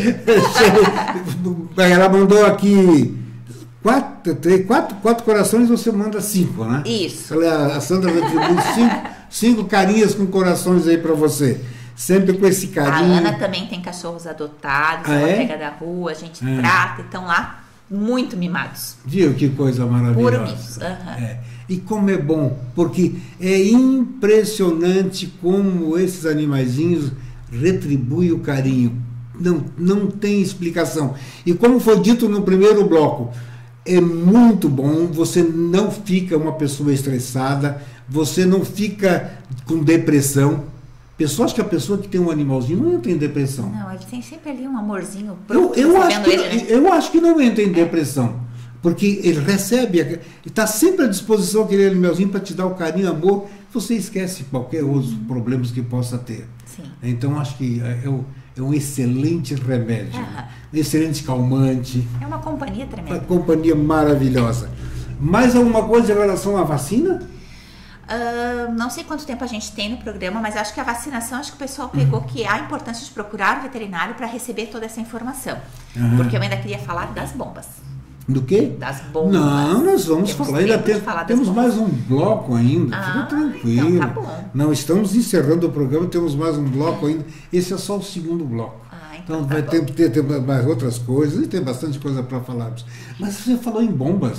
Ela mandou aqui quatro, três, quatro, quatro corações, você manda cinco, né? Isso. Ela, a Sandra atribui cinco, cinco carinhas com corações aí pra você. Sempre com esse carinho. A Ana também tem cachorros adotados, ah, ela é? pega da rua, a gente é. trata, e estão lá muito mimados. Viu que coisa maravilhosa. Puro mimos. Uhum. É. E como é bom, porque é impressionante como esses animaizinhos retribuem o carinho. Não, não tem explicação. E como foi dito no primeiro bloco, é muito bom, você não fica uma pessoa estressada, você não fica com depressão. Pessoas que a pessoa que tem um animalzinho não entra em depressão. Não, ele tem sempre ali um amorzinho. Eu, eu, acho, que, ele, né? eu acho que não entra em depressão. Porque ele recebe, está sempre à disposição aquele animalzinho para te dar o carinho, amor, você esquece qualquer outros uhum. problemas que possa ter. Sim. Então acho que é um, é um excelente remédio, uhum. um excelente calmante. É uma companhia tremenda. Uma companhia maravilhosa. Mais alguma coisa em relação à vacina? Uh, não sei quanto tempo a gente tem no programa, mas acho que a vacinação, acho que o pessoal pegou uhum. que há a importância de procurar o veterinário para receber toda essa informação. Uhum. Porque eu ainda queria falar das bombas. Do quê? Das bombas. Não, nós vamos temos falar. Ainda tem, falar temos mais um bloco ainda. Ah, Fica tranquilo. Então tá bom. Não, estamos encerrando o programa, temos mais um bloco ainda. Esse é só o segundo bloco. Ah, então, então tá vai bom. ter, ter, ter mais outras coisas e tem bastante coisa para falarmos. Mas você falou em bombas.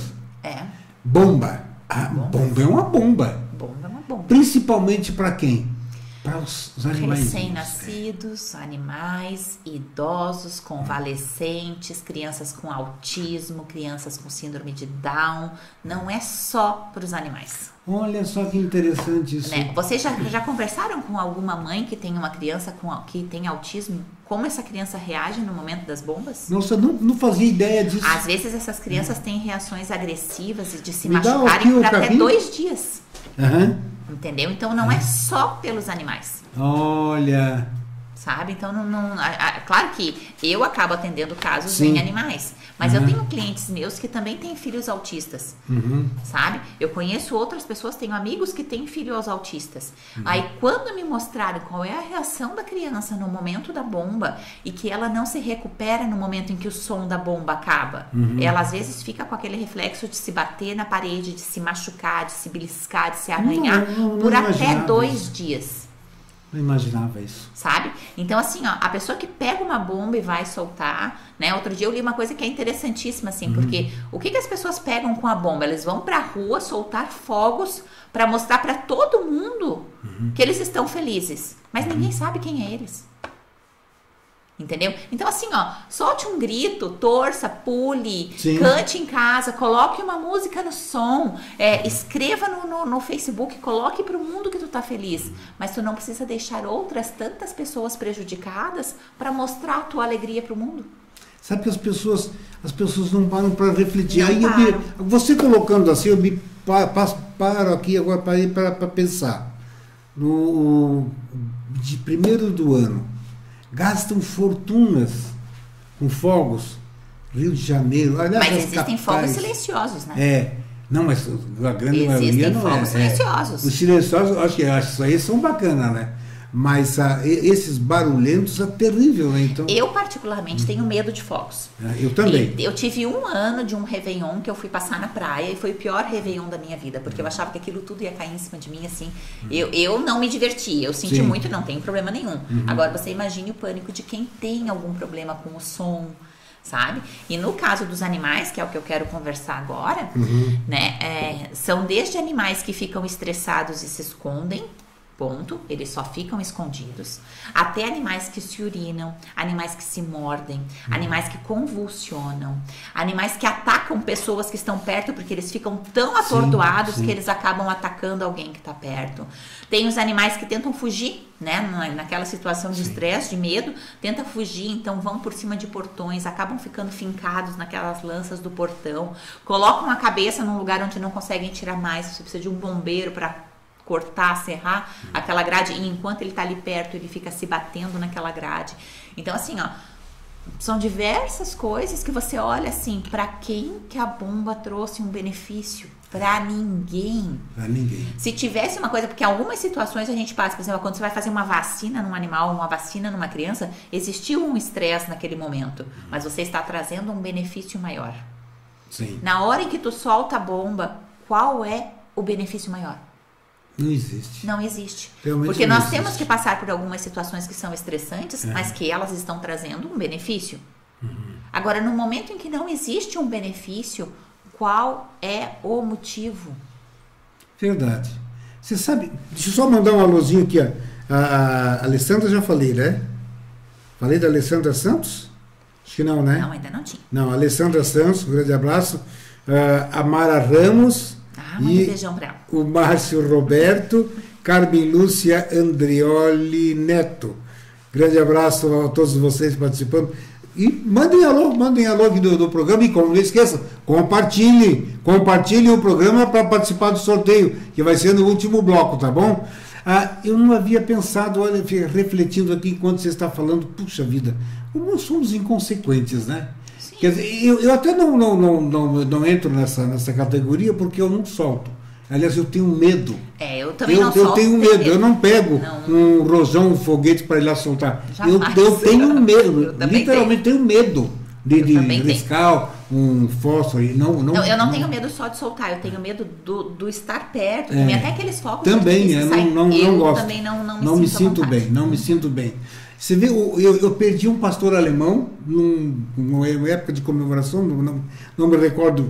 É. Bomba. A bomba é uma bomba. Bomba é uma bomba. Principalmente para quem? Para os, os animais. Recém-nascidos, animais, idosos, convalescentes, crianças com autismo, crianças com síndrome de Down. Não é só para os animais. Olha só que interessante isso. Né? Vocês já, já conversaram com alguma mãe que tem uma criança com, que tem autismo? Como essa criança reage no momento das bombas? Nossa, não, não fazia ideia disso. Às vezes essas crianças têm reações agressivas e de se Me machucarem por até dois dias. Uhum. Entendeu? Então não é só pelos animais. Olha. Sabe? Então, não, não, a, a, claro que eu acabo atendendo casos Sim. em animais. Mas uhum. eu tenho clientes meus que também têm filhos autistas. Uhum. Sabe? Eu conheço outras pessoas, tenho amigos que têm filhos autistas. Uhum. Aí, quando me mostraram qual é a reação da criança no momento da bomba e que ela não se recupera no momento em que o som da bomba acaba, uhum. ela às vezes fica com aquele reflexo de se bater na parede, de se machucar, de se beliscar, de se arranhar não, não, não por até dois isso. dias. Não imaginava isso. Sabe? Então, assim, ó, a pessoa que pega uma bomba e vai soltar, né? Outro dia eu li uma coisa que é interessantíssima, assim, uhum. porque o que, que as pessoas pegam com a bomba? Eles vão pra rua soltar fogos pra mostrar pra todo mundo uhum. que eles estão felizes. Mas uhum. ninguém sabe quem é eles. Entendeu? Então, assim, ó, solte um grito, torça, pule, Sim. cante em casa, coloque uma música no som, é, escreva no, no, no Facebook, coloque pro mundo que tu tá feliz. Mas tu não precisa deixar outras tantas pessoas prejudicadas para mostrar a tua alegria pro mundo. Sabe que as pessoas, as pessoas não param para refletir. Não Aí eu param. me, você colocando assim, eu me paro, paro aqui agora para pensar. No de primeiro do ano, gastam fortunas com fogos. Rio de Janeiro. Aliás, mas existem capitais, fogos silenciosos, né? É. Não, mas a grande existem maioria não fogos é. silenciosos. É. Os silenciosos, acho que acho, isso aí são bacanas, né? Mas ah, esses barulhentos é terrível, né? Então, eu, particularmente, tenho medo de fogos. Eu também. E eu tive um ano de um Réveillon que eu fui passar na praia e foi o pior Réveillon da minha vida, porque eu achava que aquilo tudo ia cair em cima de mim, assim. Eu, eu não me diverti, eu senti Sim. muito, não tem problema nenhum. Uhum. Agora, você imagine o pânico de quem tem algum problema com o som, sabe? E no caso dos animais, que é o que eu quero conversar agora, uhum. né? É, são desde animais que ficam estressados e se escondem, ponto, eles só ficam escondidos, até animais que se urinam, animais que se mordem, uhum. animais que convulsionam, animais que atacam pessoas que estão perto porque eles ficam tão atordoados sim, sim. que eles acabam atacando alguém que está perto. Tem os animais que tentam fugir, né, naquela situação de estresse, de medo, tenta fugir, então vão por cima de portões, acabam ficando fincados naquelas lanças do portão, colocam a cabeça num lugar onde não conseguem tirar mais, você precisa de um bombeiro para cortar, serrar aquela grade, e enquanto ele está ali perto, ele fica se batendo naquela grade. Então, assim, ó, são diversas coisas que você olha assim, para quem que a bomba trouxe um benefício? Para ninguém. Para ninguém. Se tivesse uma coisa, porque em algumas situações a gente passa, por exemplo, quando você vai fazer uma vacina num animal, uma vacina numa criança, existiu um estresse naquele momento, mas você está trazendo um benefício maior. Sim. Na hora em que tu solta a bomba, qual é o benefício maior? Não existe. Não existe. Realmente Porque não nós existe. temos que passar por algumas situações que são estressantes, é. mas que elas estão trazendo um benefício. Uhum. Agora, no momento em que não existe um benefício, qual é o motivo? Verdade. Você sabe, deixa eu só mandar um alôzinho aqui. Ó. A, a Alessandra já falei, né? Falei da Alessandra Santos? Acho que não, né? Não, ainda não tinha. Não, Alessandra Santos, um grande abraço. Uh, a Mara Ramos. Ah, manda um beijão pra ela. O Márcio Roberto, Carmen Lúcia Andrioli Neto. Grande abraço a todos vocês participando. E mandem alô, mandem alô aqui do, do programa. E como não esqueçam, compartilhem, compartilhem o programa para participar do sorteio, que vai ser no último bloco, tá bom? Ah, eu não havia pensado, olha, refletindo aqui enquanto você está falando, puxa vida, como nós somos inconsequentes, né? Quer dizer, eu, eu até não, não, não, não, não entro nessa, nessa categoria porque eu não solto. Aliás, eu tenho medo. É, eu também eu, não eu solto. tenho medo, eu não pego não. um rojão, um foguete para ir lá soltar. Eu, Jamais. eu tenho medo, eu literalmente tenho, tenho medo de, de riscar tenho. um fósforo. Não, não, não, eu não, não tenho medo só de soltar, eu tenho medo do, do estar perto. É. Até aqueles focos. Também, eu não, não, eu não gosto. também não, não me, não me sinto, sinto bem, não me sinto bem. Você vê, eu, eu perdi um pastor alemão num, numa época de comemoração, não, não, não me recordo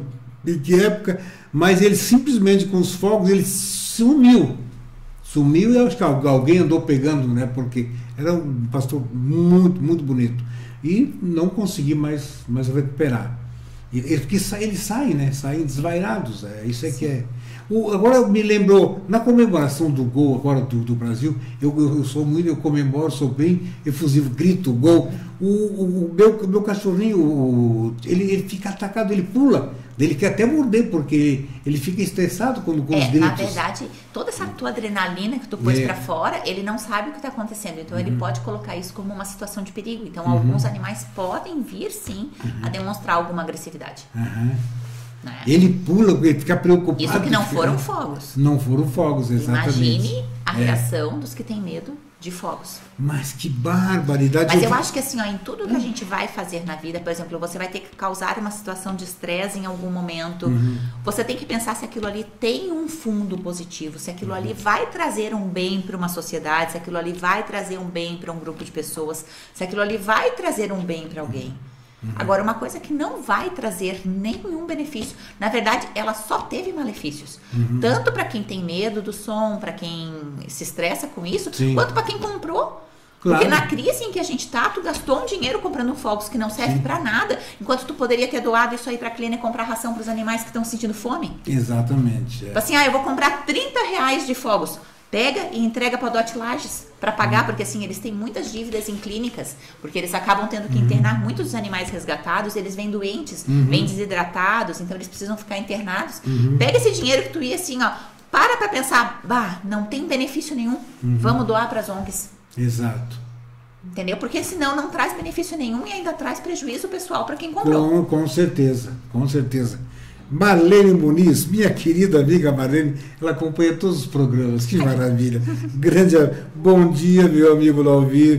de que época, mas ele simplesmente com os fogos, ele sumiu. Sumiu e acho que alguém andou pegando, né? Porque era um pastor muito, muito bonito. E não consegui mais, mais recuperar. Ele, porque eles saem, né? Saem desvairados. É, isso é Sim. que é. O, agora me lembrou, na comemoração do gol agora do, do Brasil, eu, eu, eu sou muito, eu comemoro, sou bem efusivo, grito, gol. O, o, o meu, meu cachorrinho, o, ele, ele fica atacado, ele pula. Ele quer até morder, porque ele fica estressado quando com é, os gritos. Na verdade, toda essa tua adrenalina que tu pôs é. pra fora, ele não sabe o que está acontecendo. Então, uhum. ele pode colocar isso como uma situação de perigo. Então, uhum. alguns animais podem vir, sim, uhum. a demonstrar alguma agressividade. Uhum. Né? Ele pula, ele fica preocupado. Isso que não fica... foram fogos. Não foram fogos, exatamente. Imagine a é. reação dos que têm medo de fogos. Mas que barbaridade. Mas eu acho que assim, ó, em tudo que a gente vai fazer na vida, por exemplo, você vai ter que causar uma situação de estresse em algum momento. Uhum. Você tem que pensar se aquilo ali tem um fundo positivo, se aquilo uhum. ali vai trazer um bem para uma sociedade, se aquilo ali vai trazer um bem para um grupo de pessoas, se aquilo ali vai trazer um bem para alguém. Uhum. Agora, uma coisa que não vai trazer nenhum benefício, na verdade, ela só teve malefícios. Uhum. Tanto para quem tem medo do som, para quem se estressa com isso, Sim. quanto para quem comprou. Claro. Porque na crise em que a gente tá, tu gastou um dinheiro comprando fogos que não serve para nada, enquanto tu poderia ter doado isso aí para a clínica e comprar ração para os animais que estão sentindo fome. Exatamente. É. Tipo assim, ah, eu vou comprar trinta reais de fogos. Pega e entrega para o Dot Lages para pagar, uhum. porque assim, eles têm muitas dívidas em clínicas, porque eles acabam tendo que internar uhum. muitos dos animais resgatados, eles vêm doentes, uhum. vêm desidratados, então eles precisam ficar internados. Uhum. Pega esse dinheiro que tu ia assim, ó, para para pensar, bah, não tem benefício nenhum, uhum. vamos doar para as O N Gs. Exato. Entendeu? Porque senão não traz benefício nenhum e ainda traz prejuízo pessoal para quem comprou. Com, com certeza, com certeza. Marlene Muniz, minha querida amiga Marlene, ela acompanha todos os programas, que maravilha. Grande bom dia, meu amigo Lauvir.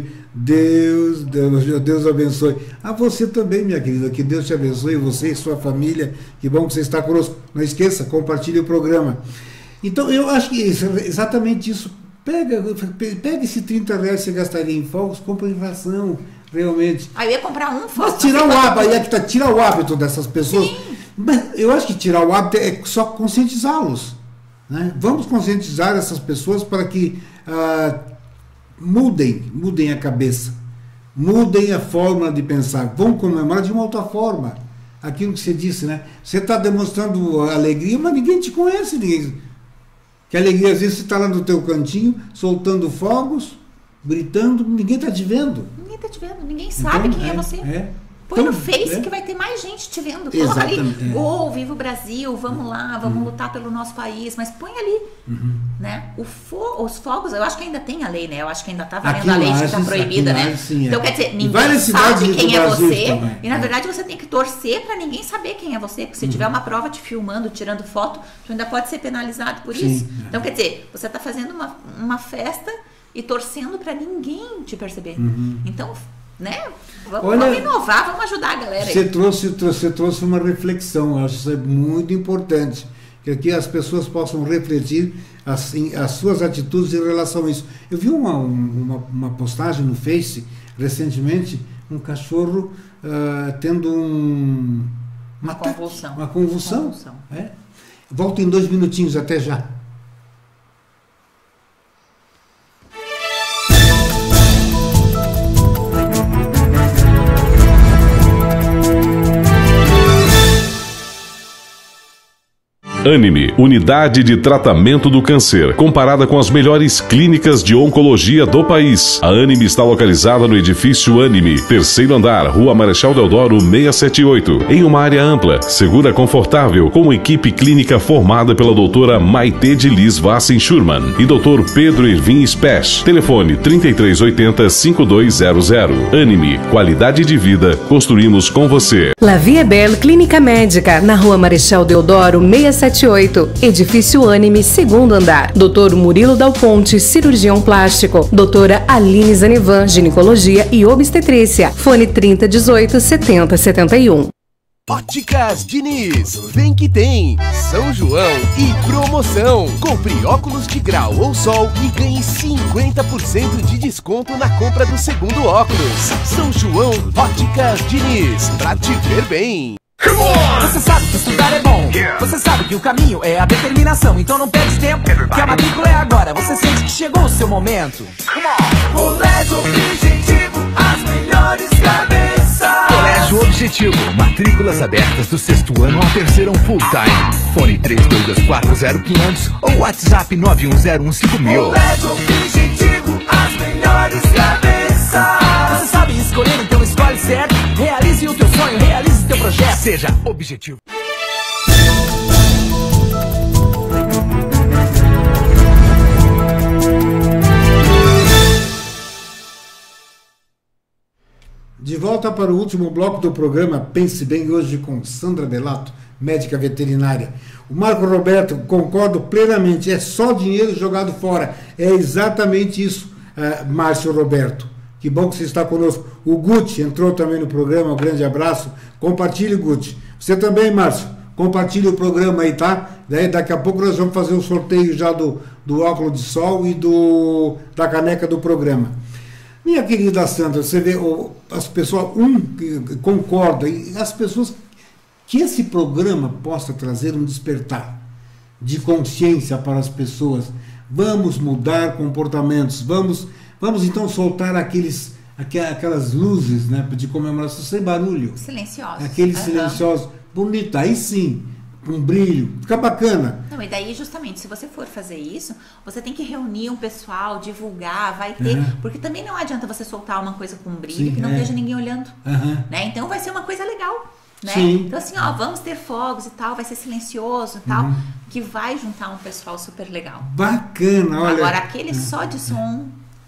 Deus, Deus, Deus abençoe. A você também, minha querida, que Deus te abençoe, você e sua família. Que bom que você está conosco. Não esqueça, compartilhe o programa. Então, eu acho que exatamente isso. Pega, pega esse trinta reais que você gastaria em fogos, compra em ração, realmente. Aí eu ia comprar um fogo. Mas tirar o hábito, aí é que tá, tirar o hábito dessas pessoas. Sim. Mas eu acho que tirar o hábito é só conscientizá-los. Né? Vamos conscientizar essas pessoas para que ah, mudem, mudem a cabeça, mudem a forma de pensar. Vão comemorar de uma outra forma. Aquilo que você disse, né? Você está demonstrando alegria, mas ninguém te conhece. Ninguém... Que alegria, às vezes você está lá no teu cantinho, soltando fogos, gritando, ninguém está te vendo. Ninguém está te vendo, ninguém sabe então, quem é, é você. É. Põe então, no Face é. que vai ter mais gente te vendo. Coloca ali, é. Gol, Viva o Brasil, vamos lá, vamos uhum. lutar pelo nosso país, mas põe ali, uhum. né? O fo os fogos, eu acho que ainda tem a lei, né? Eu acho que ainda está valendo a lei que está proibida, né? Lages, sim, então, é. quer dizer, ninguém sabe quem é você, também. E na verdade você tem que torcer para ninguém saber quem é você, porque se uhum. tiver uma prova te filmando, tirando foto, tu ainda pode ser penalizado por sim, isso. É. Então, quer dizer, você está fazendo uma, uma festa e torcendo para ninguém te perceber. Uhum. Então, né? Vamos, Olha, vamos inovar, vamos ajudar a galera. Você trouxe, você trouxe uma reflexão, eu acho isso é muito importante, que aqui as pessoas possam refletir assim, as suas atitudes em relação a isso. Eu vi uma, uma, uma postagem no Face recentemente, um cachorro uh, tendo um, uma, uma convulsão. Uma convulsão. convulsão. É? Volto em dois minutinhos, até já. Anime, Unidade de Tratamento do Câncer, comparada com as melhores clínicas de oncologia do país. A Anime está localizada no edifício Anime, terceiro andar, Rua Marechal Deodoro seiscentos e setenta e oito, em uma área ampla, segura, confortável, com equipe clínica formada pela doutora Maite de Lis Vassen Schurman e doutor Pedro Irvin Spesch. Telefone trinta e três oitenta, cinquenta e dois zero zero. Anime, qualidade de vida, construímos com você. La Vie Belle Clínica Médica, na Rua Marechal Deodoro seiscentos e setenta e oito, edifício Anime, segundo andar. doutor Murilo Dal Ponte, cirurgião plástico. doutora Aline Zanivan, ginecologia e obstetrícia. Fone trinta, dezoito, setenta, setenta e um. Óticas Diniz, vem que tem São João e promoção. Compre óculos de grau ou sol e ganhe cinquenta por cento de desconto na compra do segundo óculos. São João Óticas Diniz, pra te ver bem. Você sabe que estudar é bom. Você sabe que o caminho é a determinação. Então não perde tempo, que a matrícula é agora. Você sente que chegou o seu momento. Colégio Objetivo, as melhores cabeças. Colégio Objetivo, matrículas abertas do sexto ano ao terceiro full time. Fone três dois dois quatro zero quinhentos ou WhatsApp nove um zero um cinco mil. Colégio Objetivo, as melhores cabeças. Você sabe escolher, então escolhe certo. Realize o teu sonho, realize o teu projeto. Seja objetivo. De volta para o último bloco do programa Pense Bem, hoje com Sandra Bellato, médica veterinária. O Marco Roberto, concordo plenamente, é só dinheiro jogado fora. É exatamente isso, uh, Márcio Roberto. Que bom que você está conosco. O Guti entrou também no programa, um grande abraço. Compartilhe, Guti. Você também, Márcio, compartilhe o programa aí, tá? Daí, daqui a pouco nós vamos fazer o sorteio já do, do óculos de sol e do, da caneca do programa. Minha querida Sandra, você vê, as pessoas, um, concorda, e as pessoas, que esse programa possa trazer um despertar de consciência para as pessoas. Vamos mudar comportamentos, vamos, vamos então soltar aqueles, aquelas luzes, né, de comemoração sem barulho. Silenciosos. Aqueles uhum. silenciosos, bonito, aí sim, um brilho, fica bacana. Não, e daí justamente, se você for fazer isso, você tem que reunir um pessoal, divulgar, vai ter, uhum. porque também não adianta você soltar uma coisa com brilho sim, que não é. esteja ninguém olhando, uhum. né? Então vai ser uma coisa legal, né? Sim. Então assim, ó, vamos ter fogos e tal, vai ser silencioso e tal, uhum. que vai juntar um pessoal super legal. Bacana, olha. Agora aquele só de som,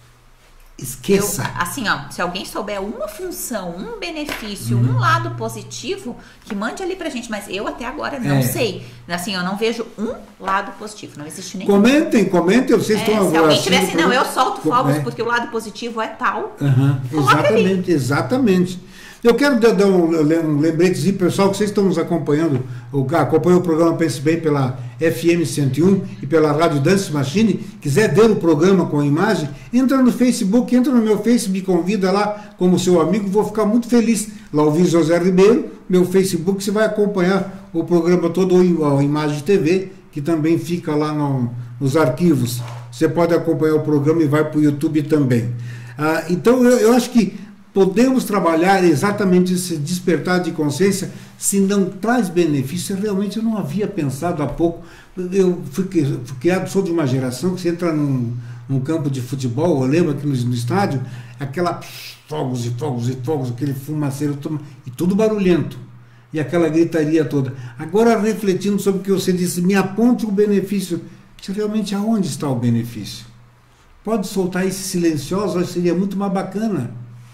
esqueça. Eu, assim, ó, se alguém souber uma função, um benefício, uhum. um lado positivo, que mande ali pra gente, mas eu até agora não é. sei. Assim, eu não vejo um lado positivo, não existe nenhum. Comentem, comentem, vocês é, estão agora. Se alguém tiver assim, não, eu solto fogos é. porque o lado positivo é tal. Uhum. Exatamente, ali. exatamente. Eu quero dar um, um lembretezinho, pessoal, que vocês estão nos acompanhando, acompanham o programa Pense Bem pela F M cento e um e pela Rádio Dance Machine. Quiser ver o programa com a imagem, entra no Facebook, entra no meu Face, me convida lá como seu amigo, vou ficar muito feliz. Lá o José Ribeiro, meu Facebook, você vai acompanhar o programa todo, a Imagem T V, que também fica lá no, nos arquivos. Você pode acompanhar o programa e vai para o YouTube também. Ah, então, eu, eu acho que podemos trabalhar exatamente esse despertar de consciência. Se não traz benefício, realmente eu não havia pensado há pouco. Eu fui, fui criado, sou de uma geração que você entra num, num campo de futebol, eu lembro aqui no, no estádio, aquela fogos e fogos e fogos, aquele fumaceiro, e tudo barulhento, e aquela gritaria toda. Agora, refletindo sobre o que você disse, me aponte o benefício. Realmente, aonde está o benefício? Pode soltar esse silencioso, seria muito mais bacana.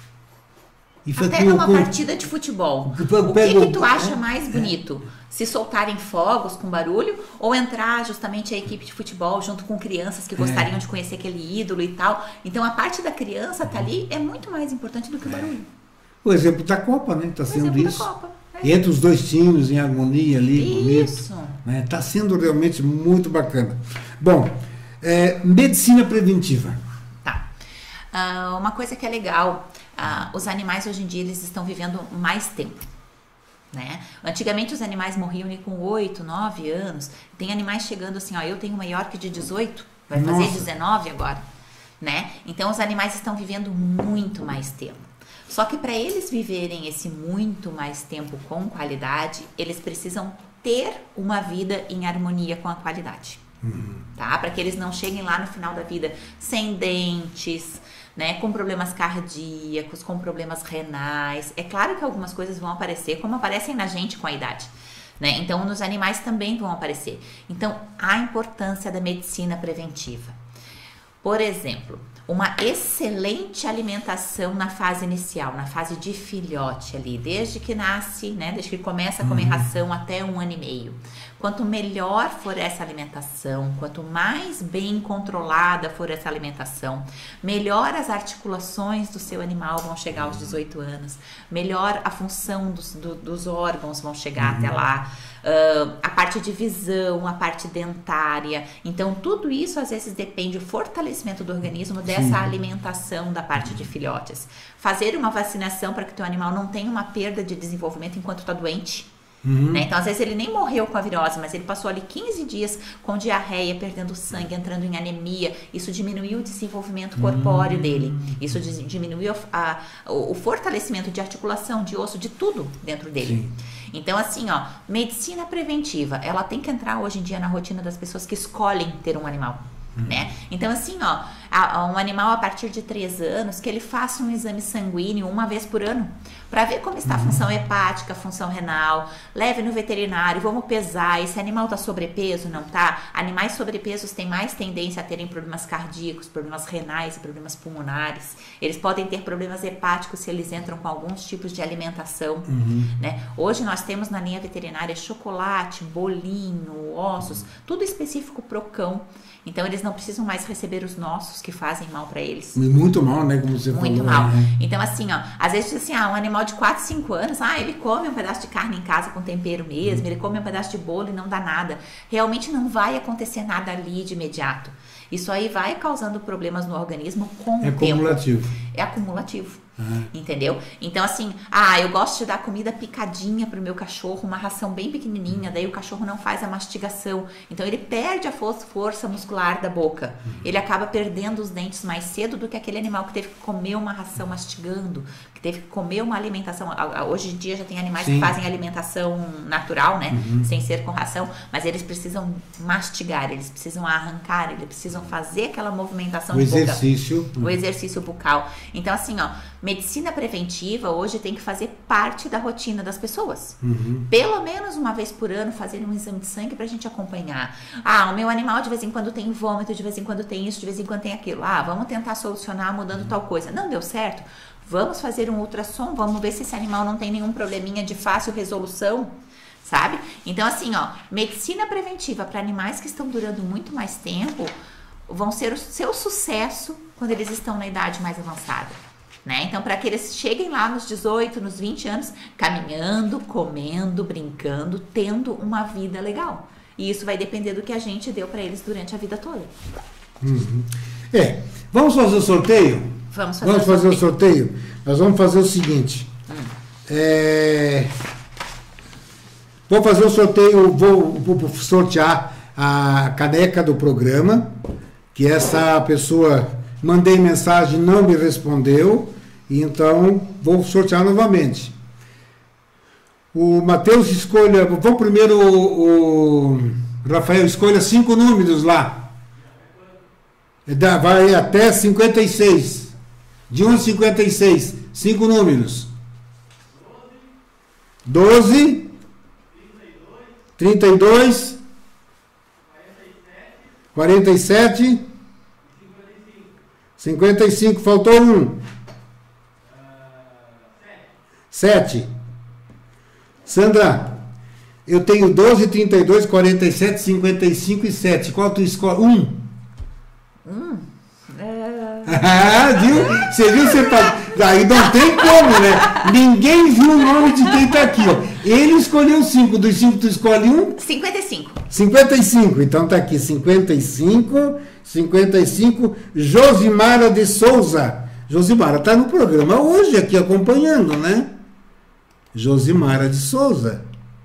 E até com, numa com, partida de futebol, o que, que tu acha é, mais bonito? É. Se soltarem fogos com barulho ou entrar justamente a equipe de futebol junto com crianças que é. gostariam de conhecer aquele ídolo e tal? Então a parte da criança tá ali é muito mais importante do que o barulho. O exemplo da Copa, né? Tá o sendo exemplo isso. Da Copa, é. Entre os dois times em harmonia ali, isso. bonito. Né? Tá sendo realmente muito bacana. Bom, é, medicina preventiva. Tá. Uh, uma coisa que é legal. Ah, os animais hoje em dia eles estão vivendo mais tempo, né? Antigamente os animais morriam com oito, nove anos. Tem animais chegando assim, ó, eu tenho uma York de dezoito, vai fazer Nossa. dezenove agora, né? Então os animais estão vivendo muito mais tempo. Só que para eles viverem esse muito mais tempo com qualidade, eles precisam ter uma vida em harmonia com a qualidade, uhum. tá? Para que eles não cheguem lá no final da vida sem dentes, né, com problemas cardíacos, com problemas renais. É claro que algumas coisas vão aparecer, como aparecem na gente com a idade, né? Então, nos animais também vão aparecer. Então, a importância da medicina preventiva. Por exemplo, uma excelente alimentação na fase inicial, na fase de filhote ali, desde que nasce, né, desde que começa a comer uhum. ração até um ano e meio. Quanto melhor for essa alimentação, quanto mais bem controlada for essa alimentação, melhor as articulações do seu animal vão chegar aos dezoito anos, melhor a função dos, do, dos órgãos vão chegar uhum. até lá, uh, a parte de visão, a parte dentária. Então, tudo isso às vezes depende do fortalecimento do organismo dessa Sim. alimentação da parte de filhotes. Fazer uma vacinação para que o teu animal não tenha uma perda de desenvolvimento enquanto está doente. Uhum. Né? Então, às vezes, ele nem morreu com a virose, mas ele passou ali quinze dias com diarreia, perdendo sangue, entrando em anemia. Isso diminuiu o desenvolvimento corpóreo uhum. dele. Isso diminuiu a, a, o fortalecimento de articulação, de osso, de tudo dentro dele. Sim. Então, assim, ó, medicina preventiva, ela tem que entrar hoje em dia na rotina das pessoas que escolhem ter um animal. Né? Então, assim, ó, a, a um animal a partir de três anos, que ele faça um exame sanguíneo uma vez por ano, para ver como está a função hepática, a função renal, leve no veterinário, vamos pesar, esse animal está sobrepeso, não tá? Animais sobrepesos têm mais tendência a terem problemas cardíacos, problemas renais e problemas pulmonares, eles podem ter problemas hepáticos se eles entram com alguns tipos de alimentação, uhum. né? Hoje nós temos na linha veterinária chocolate, bolinho, ossos, tudo específico pro cão. Então, eles não precisam mais receber os nossos que fazem mal para eles. Muito mal, né? Como você Muito falou. mal. Né? Então, assim, ó, às vezes, assim, ah, um animal de quatro, cinco anos, ah, ele come um pedaço de carne em casa com tempero mesmo, hum. ele come um pedaço de bolo e não dá nada. Realmente não vai acontecer nada ali de imediato. Isso aí vai causando problemas no organismo com é o tempo. É acumulativo. É acumulativo. Ah. Entendeu? Então, assim, ah, eu gosto de dar comida picadinha pro meu cachorro, uma ração bem pequenininha, daí o cachorro não faz a mastigação, então ele perde a força muscular da boca, uhum. ele acaba perdendo os dentes mais cedo do que aquele animal que teve que comer uma ração mastigando, que teve que comer uma alimentação. Hoje em dia já tem animais Sim. que fazem alimentação natural, né, uhum. sem ser com ração, mas eles precisam mastigar, eles precisam arrancar, eles precisam fazer aquela movimentação o de exercício. boca, o exercício bucal. Então, assim, ó, medicina preventiva hoje tem que fazer parte da rotina das pessoas. Uhum. Pelo menos uma vez por ano fazer um exame de sangue pra gente acompanhar. Ah, o meu animal de vez em quando tem vômito, de vez em quando tem isso, de vez em quando tem aquilo. Ah, vamos tentar solucionar mudando uhum. tal coisa. Não deu certo? Vamos fazer um ultrassom, vamos ver se esse animal não tem nenhum probleminha de fácil resolução, sabe? Então, assim, ó, medicina preventiva para animais que estão durando muito mais tempo vão ser o seu sucesso quando eles estão na idade mais avançada. Né? Então, para que eles cheguem lá nos dezoito, nos vinte anos, caminhando, comendo, brincando, tendo uma vida legal. E isso vai depender do que a gente deu para eles durante a vida toda. Uhum. É, vamos fazer o sorteio? Vamos fazer, vamos o, fazer sorteio. o sorteio? Nós vamos fazer o seguinte. Hum. É, vou fazer o sorteio, vou, vou sortear a caneca do programa, que essa pessoa... Mandei mensagem, não me respondeu, e então vou sortear novamente. O Matheus escolha, vamos primeiro, o, o Rafael escolha cinco números lá. Vai até cinquenta e seis. De um a cinquenta e seis, cinco números. doze, trinta e dois, quarenta e sete, cinquenta e cinco, faltou um. Uh, sete. Sandra, eu tenho doze, trinta e dois, quarenta e sete, cinquenta e cinco e sete. Qual tu escolhe? Um. Um. Uh... Ah, viu? Você viu? Você faz... Aí não tem como, né? Ninguém viu o nome de quem tá aqui, ó. Ele escolheu cinco. Dos cinco, tu escolhe um? cinquenta e cinco. cinquenta e cinco. Então tá aqui, cinquenta e cinco. cinquenta e cinco, Josimara de Souza. Josimara está no programa hoje, aqui acompanhando, né? Josimara de Souza.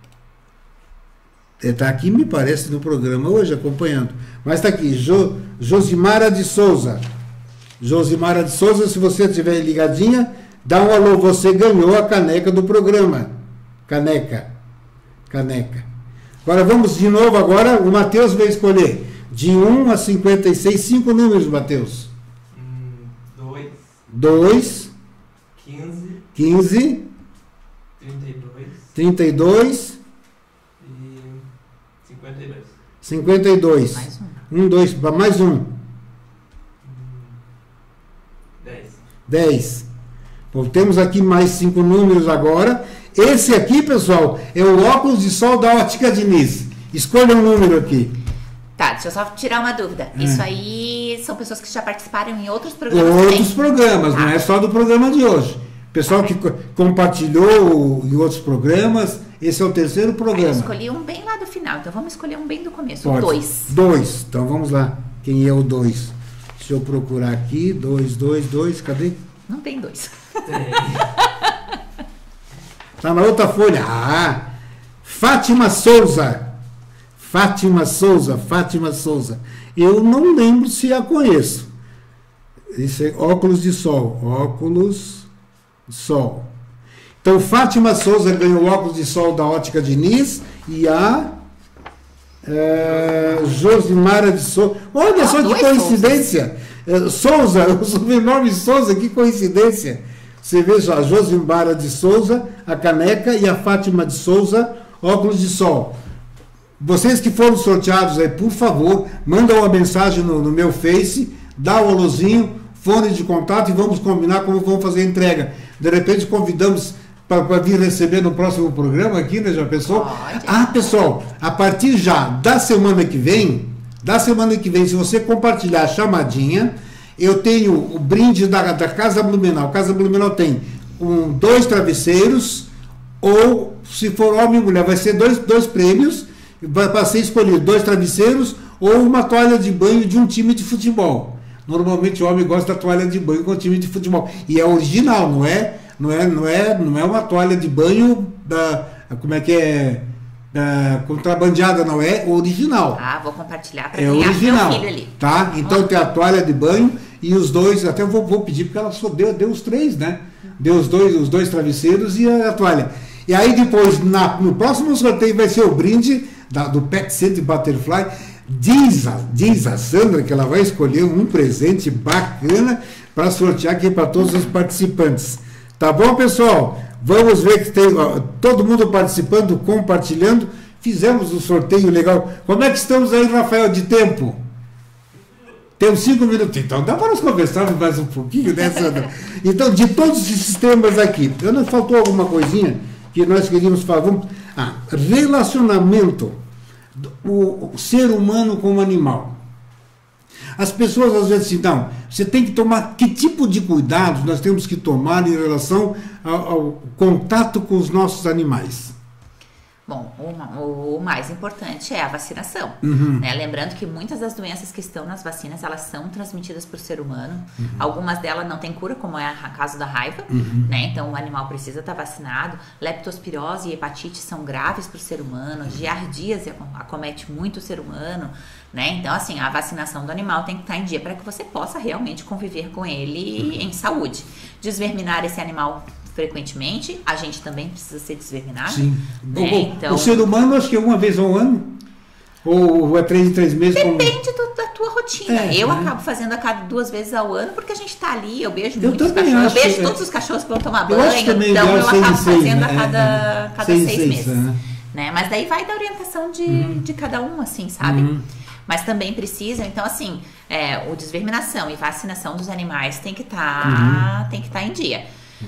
Está aqui, me parece, no programa hoje, acompanhando. Mas está aqui, jo, Josimara de Souza. Josimara de Souza, se você estiver ligadinha, dá um alô, você ganhou a caneca do programa. Caneca. Caneca. Agora vamos de novo, agora o Matheus vai escolher. De um a cinquenta e seis, cinco números, Matheus. dois. dois. quinze. quinze. trinta e dois. trinta e dois. E cinquenta e dois. cinquenta e dois. Mais um. um, dois, mais um. dez. dez. Bom, temos aqui mais cinco números agora. Esse aqui, pessoal, é o óculos de sol da Ótica Diniz. Escolha um número aqui. Tá, deixa eu só tirar uma dúvida. É. Isso aí são pessoas que já participaram em outros programas Outros também? programas, Tá. Não é só do programa de hoje. Pessoal que co- compartilhou em outros programas, esse é o terceiro Aí programa. eu escolhi um bem lá do final, então vamos escolher um bem do começo. Pode. O dois. Dois. Então vamos lá. Quem é o dois? Deixa eu procurar aqui. Dois, dois, dois. Cadê? Não tem dois. Tem. Tá na outra folha. Ah! Fátima Souza. Fátima Souza, Fátima Souza. Eu não lembro se a conheço. Isso é óculos de sol. Óculos de sol. Então, Fátima Souza ganhou óculos de sol da Ótica Diniz e a é, Josimara de Souza. Olha só que coincidência. É, Souza, o sobrenome Souza, que coincidência. Você vê só, a Josimara de Souza, a caneca, e a Fátima de Souza, óculos de sol. Vocês que foram sorteados aí, por favor, manda uma mensagem no, no meu Face, dá o alôzinho, fone de contato e vamos combinar como vamos fazer a entrega. De repente convidamos para vir receber no próximo programa aqui, né, já pensou? Pode. Ah, pessoal, a partir já da semana que vem, da semana que vem, se você compartilhar a chamadinha, eu tenho o brinde da, da Casa Blumenau. Casa Blumenau tem um, dois travesseiros, ou se for homem e mulher, vai ser dois, dois prêmios, para ser escolhido dois travesseiros ou uma toalha de banho de um time de futebol. Normalmente o homem gosta da toalha de banho com o time de futebol. E é original, não é, não é, não é, não é uma toalha de banho da, como é que é, da, contrabandeada, não é original. Ah, vou compartilhar para é ganhar original, meu filho ali. tá? Então tem a toalha de banho e os dois, até vou, vou pedir porque ela só deu, deu os três, né? Deu os dois, os dois travesseiros e a, a toalha. E aí depois, na, no próximo sorteio vai ser o brinde da, do Pet Center Butterfly. Diz a, diz a Sandra que ela vai escolher um presente bacana para sortear aqui para todos os participantes. Tá bom, pessoal? Vamos ver que tem ó, todo mundo participando, compartilhando. Fizemos um sorteio legal. Como é que estamos aí, Rafael, de tempo? Temos cinco minutos. Então dá para nós conversarmos mais um pouquinho, né, Sandra? Então, de todos esses temas aqui, não faltou alguma coisinha que nós queríamos falar? Vamos... Ah, relacionamento. O, o ser humano com o animal. As pessoas às vezes dizem, não, você tem que tomar, que tipo de cuidados nós temos que tomar em relação ao, ao contato com os nossos animais? Bom, o, o mais importante é a vacinação, Uhum. né? Lembrando que muitas das doenças que estão nas vacinas, elas são transmitidas por ser humano. Uhum. Algumas delas não têm cura, como é o caso da raiva, Uhum. né? Então o animal precisa estar vacinado. Leptospirose e hepatite são graves para o ser humano. Giardíase acomete muito o ser humano, né? Então, assim, a vacinação do animal tem que estar em dia para que você possa realmente conviver com ele Uhum. em saúde. Desverminar esse animal frequentemente, a gente também precisa ser desverminado. Sim. Né? O, Então, o ser humano, acho que uma vez ao ano? Ou é três em três meses? depende como... do, da tua rotina. É, eu né? acabo fazendo a cada duas vezes ao ano, porque a gente tá ali, eu beijo Eu muitos também cachorros, eu acho, beijo é. todos os cachorros que vão tomar Eu banho, acho também então ideal eu seis em acabo seis, fazendo né? a cada, É, é. cada Seis em seis, seis, meses. né? Né? Mas daí vai da orientação de, Uhum. de cada um, assim, sabe? Uhum. Mas também precisam, então assim, é, o desverminação e vacinação dos animais tem que estar tem que tá em dia.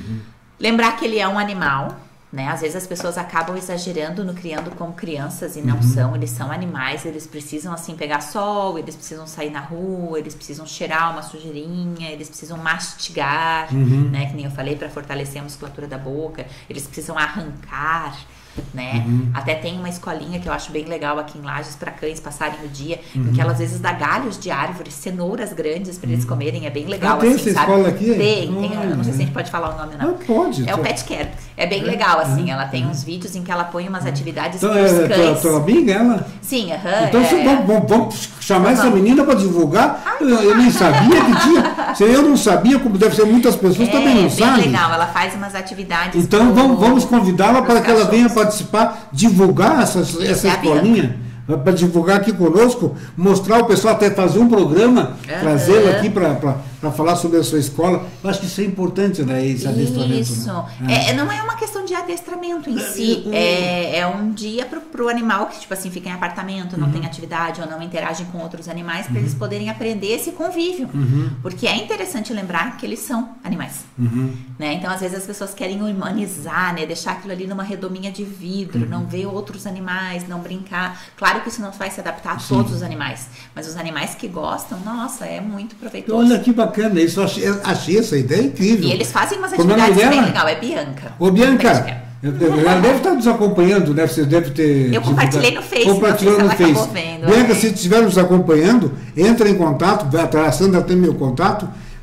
Lembrar que ele é um animal, né? Às vezes as pessoas acabam exagerando no criando como crianças e não Uhum. são. Eles são animais, eles precisam assim pegar sol, eles precisam sair na rua, eles precisam cheirar uma sujeirinha, eles precisam mastigar, Uhum. né? Que nem eu falei, para fortalecer a musculatura da boca. Eles precisam arrancar, né? Uhum. Até tem uma escolinha que eu acho bem legal aqui em Lages para cães passarem o dia, Uhum. em que ela às vezes dá galhos de árvores, cenouras grandes para eles comerem, é bem legal. Ah, tem assim, essa sabe? escola aqui? Tem, tem, Olha. eu não sei se a gente pode falar o nome não. Ah, pode. É o Tô- Pet Care. É bem legal, assim. Ela tem uns vídeos em que ela põe umas atividades Então, para os é tua, cães. tua amiga, ela? Sim, aham. Então, é, se vamos, vamos- vamos chamar essa Vamos. menina para divulgar. Eu, eu nem sabia que tinha. Se eu não sabia, como deve ser muitas pessoas é, também não bem sabem. legal. Ela faz umas atividades. Então pro- vamos, vamos convidá-la pros para que ela venha cachorros. participar, divulgar essa, essa é a escolinha, para divulgar aqui conosco, mostrar o pessoal, até fazer um programa, Aham. trazê-la aqui para falar sobre a sua escola. Eu acho que isso é importante, né? Esse adestramento. Isso. Né? É, não é uma questão de adestramento em si. É, é um dia pro, pro animal que, tipo assim, fica em apartamento, não Uhum. tem atividade ou não interagem com outros animais, para eles poderem aprender esse convívio. Uhum. Porque é interessante lembrar que eles são animais. Uhum. Né? Então, às vezes, as pessoas querem humanizar, né? Deixar aquilo ali numa redominha de vidro, Uhum. não ver outros animais, não brincar. Claro que isso não vai se adaptar a Sim. todos os animais, mas os animais que gostam, nossa, é muito proveitoso. Olha que bacana, isso eu achei, achei essa ideia incrível. E eles fazem umas Como é o nome atividades bem dela? legais. É Bianca. Ô, Bianca, Pet ela deve estar nos acompanhando, né? Você deve ter. Eu compartilhei no Face, Compartilhou não no sei se ela Face. acabou vendo, Bianca, é. se estiver nos acompanhando, entra em contato, a Sandra tem meu contato,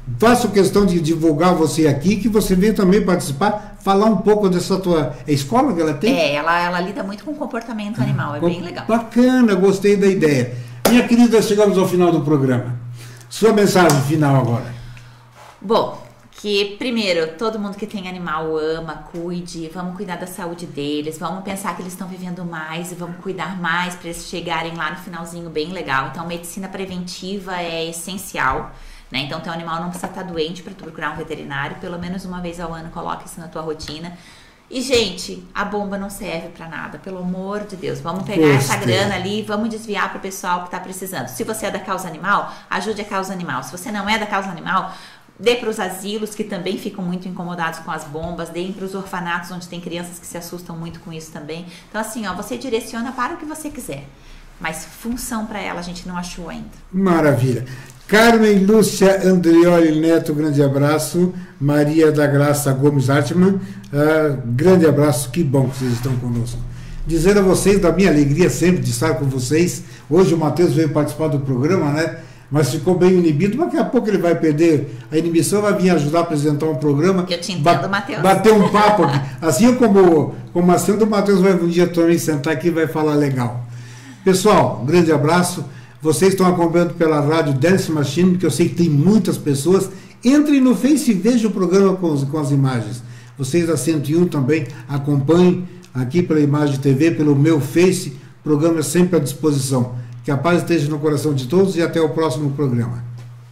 faço questão de divulgar você aqui, que você venha também participar, falar um pouco dessa tua é escola que ela tem? É, ela, ela lida muito com comportamento animal, é bem legal. Bacana, gostei da ideia. Minha querida, chegamos ao final do programa. Sua mensagem final agora. Bom, que primeiro, todo mundo que tem animal ama, cuide, vamos cuidar da saúde deles, vamos pensar que eles estão vivendo mais e vamos cuidar mais para eles chegarem lá no finalzinho bem legal. Então, medicina preventiva é essencial, né? Então, teu animal não precisa estar doente para tu procurar um veterinário, pelo menos uma vez ao ano, coloca isso na tua rotina. E, gente, a bomba não serve para nada, pelo amor de Deus. Vamos pegar essa grana ali e vamos desviar para o pessoal que está precisando. Se você é da causa animal, ajude a causa animal. Se você não é da causa animal, dê para os asilos, que também ficam muito incomodados com as bombas, dê para os orfanatos, onde tem crianças que se assustam muito com isso também. Então, assim, ó, você direciona para o que você quiser. Mas função para ela a gente não achou ainda. Maravilha. Carmen Lúcia Andrioli Neto, grande abraço. Maria da Graça Gomes Artman, uh, grande abraço, que bom que vocês estão conosco. Dizer a vocês da minha alegria sempre de estar com vocês. Hoje o Matheus veio participar do programa, né? Mas ficou bem inibido, daqui a pouco ele vai perder a inibição, vai vir ajudar a apresentar um programa. Eu te entendo, Matheus. Bater um papo aqui. Assim como, como assim, o Matheus vai um dia também sentar aqui e vai falar legal. Pessoal, um grande abraço. Vocês estão acompanhando pela rádio Dance Machine, que eu sei que tem muitas pessoas. Entrem no Face e vejam o programa com, os, com as imagens. Vocês da cento e um também acompanhem aqui pela Imagem T V, pelo meu Face. O programa é sempre à disposição. Que a paz esteja no coração de todos e até o próximo programa.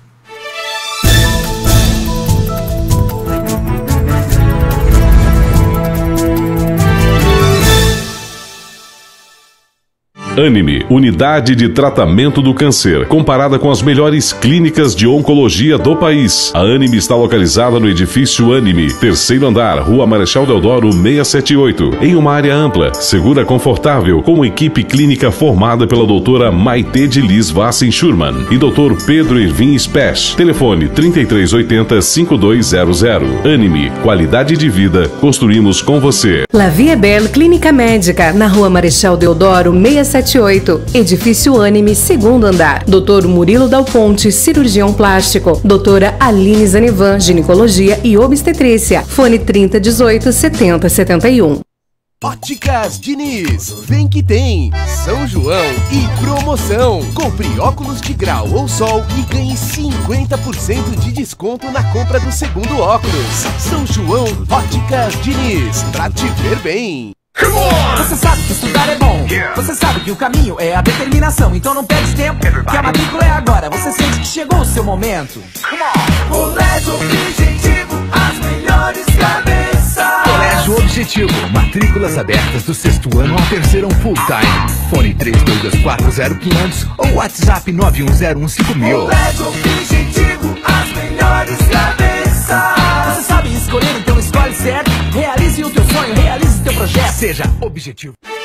Anime, Unidade de Tratamento do Câncer, comparada com as melhores clínicas de oncologia do país. A Anime está localizada no edifício Anime, terceiro andar, Rua Marechal Deodoro seiscentos e setenta e oito, em uma área ampla, segura, confortável, com uma equipe clínica formada pela doutora Maite de Liz Vassen Schurman e doutor Pedro Irvin Spesch. Telefone trinta e três oitenta, cinquenta e dois zero zero. Anime, qualidade de vida, construímos com você. La Vie Belle Clínica Médica, na Rua Marechal Deodoro seiscentos e setenta e oito, edifício Anime, segundo andar. doutor Murilo Dal Ponte, cirurgião plástico. doutora Aline Zanivan, ginecologia e obstetrícia. Fone trinta, dezoito, setenta, setenta e um. Óticas Diniz, vem que tem São João e promoção. Compre óculos de grau ou sol e ganhe cinquenta por cento de desconto na compra do segundo óculos. São João Óticas Diniz, pra te ver bem. Você sabe que estudar é bom, você sabe que o caminho é a determinação. Então não perde tempo, que a matrícula é agora. Você sente que chegou o seu momento. Colégio Objetivo, as melhores cabeças. Colégio Objetivo, matrículas abertas do sexto ano ao terceiro full time. Fone três dois quatro zero quinhentos ou WhatsApp nove um zero um cinco mil. Colégio Objetivo, as melhores cabeças. Você sabe escolher, então escolhe certo. Realize o teu sonho, realize o teu projeto. Seja objetivo.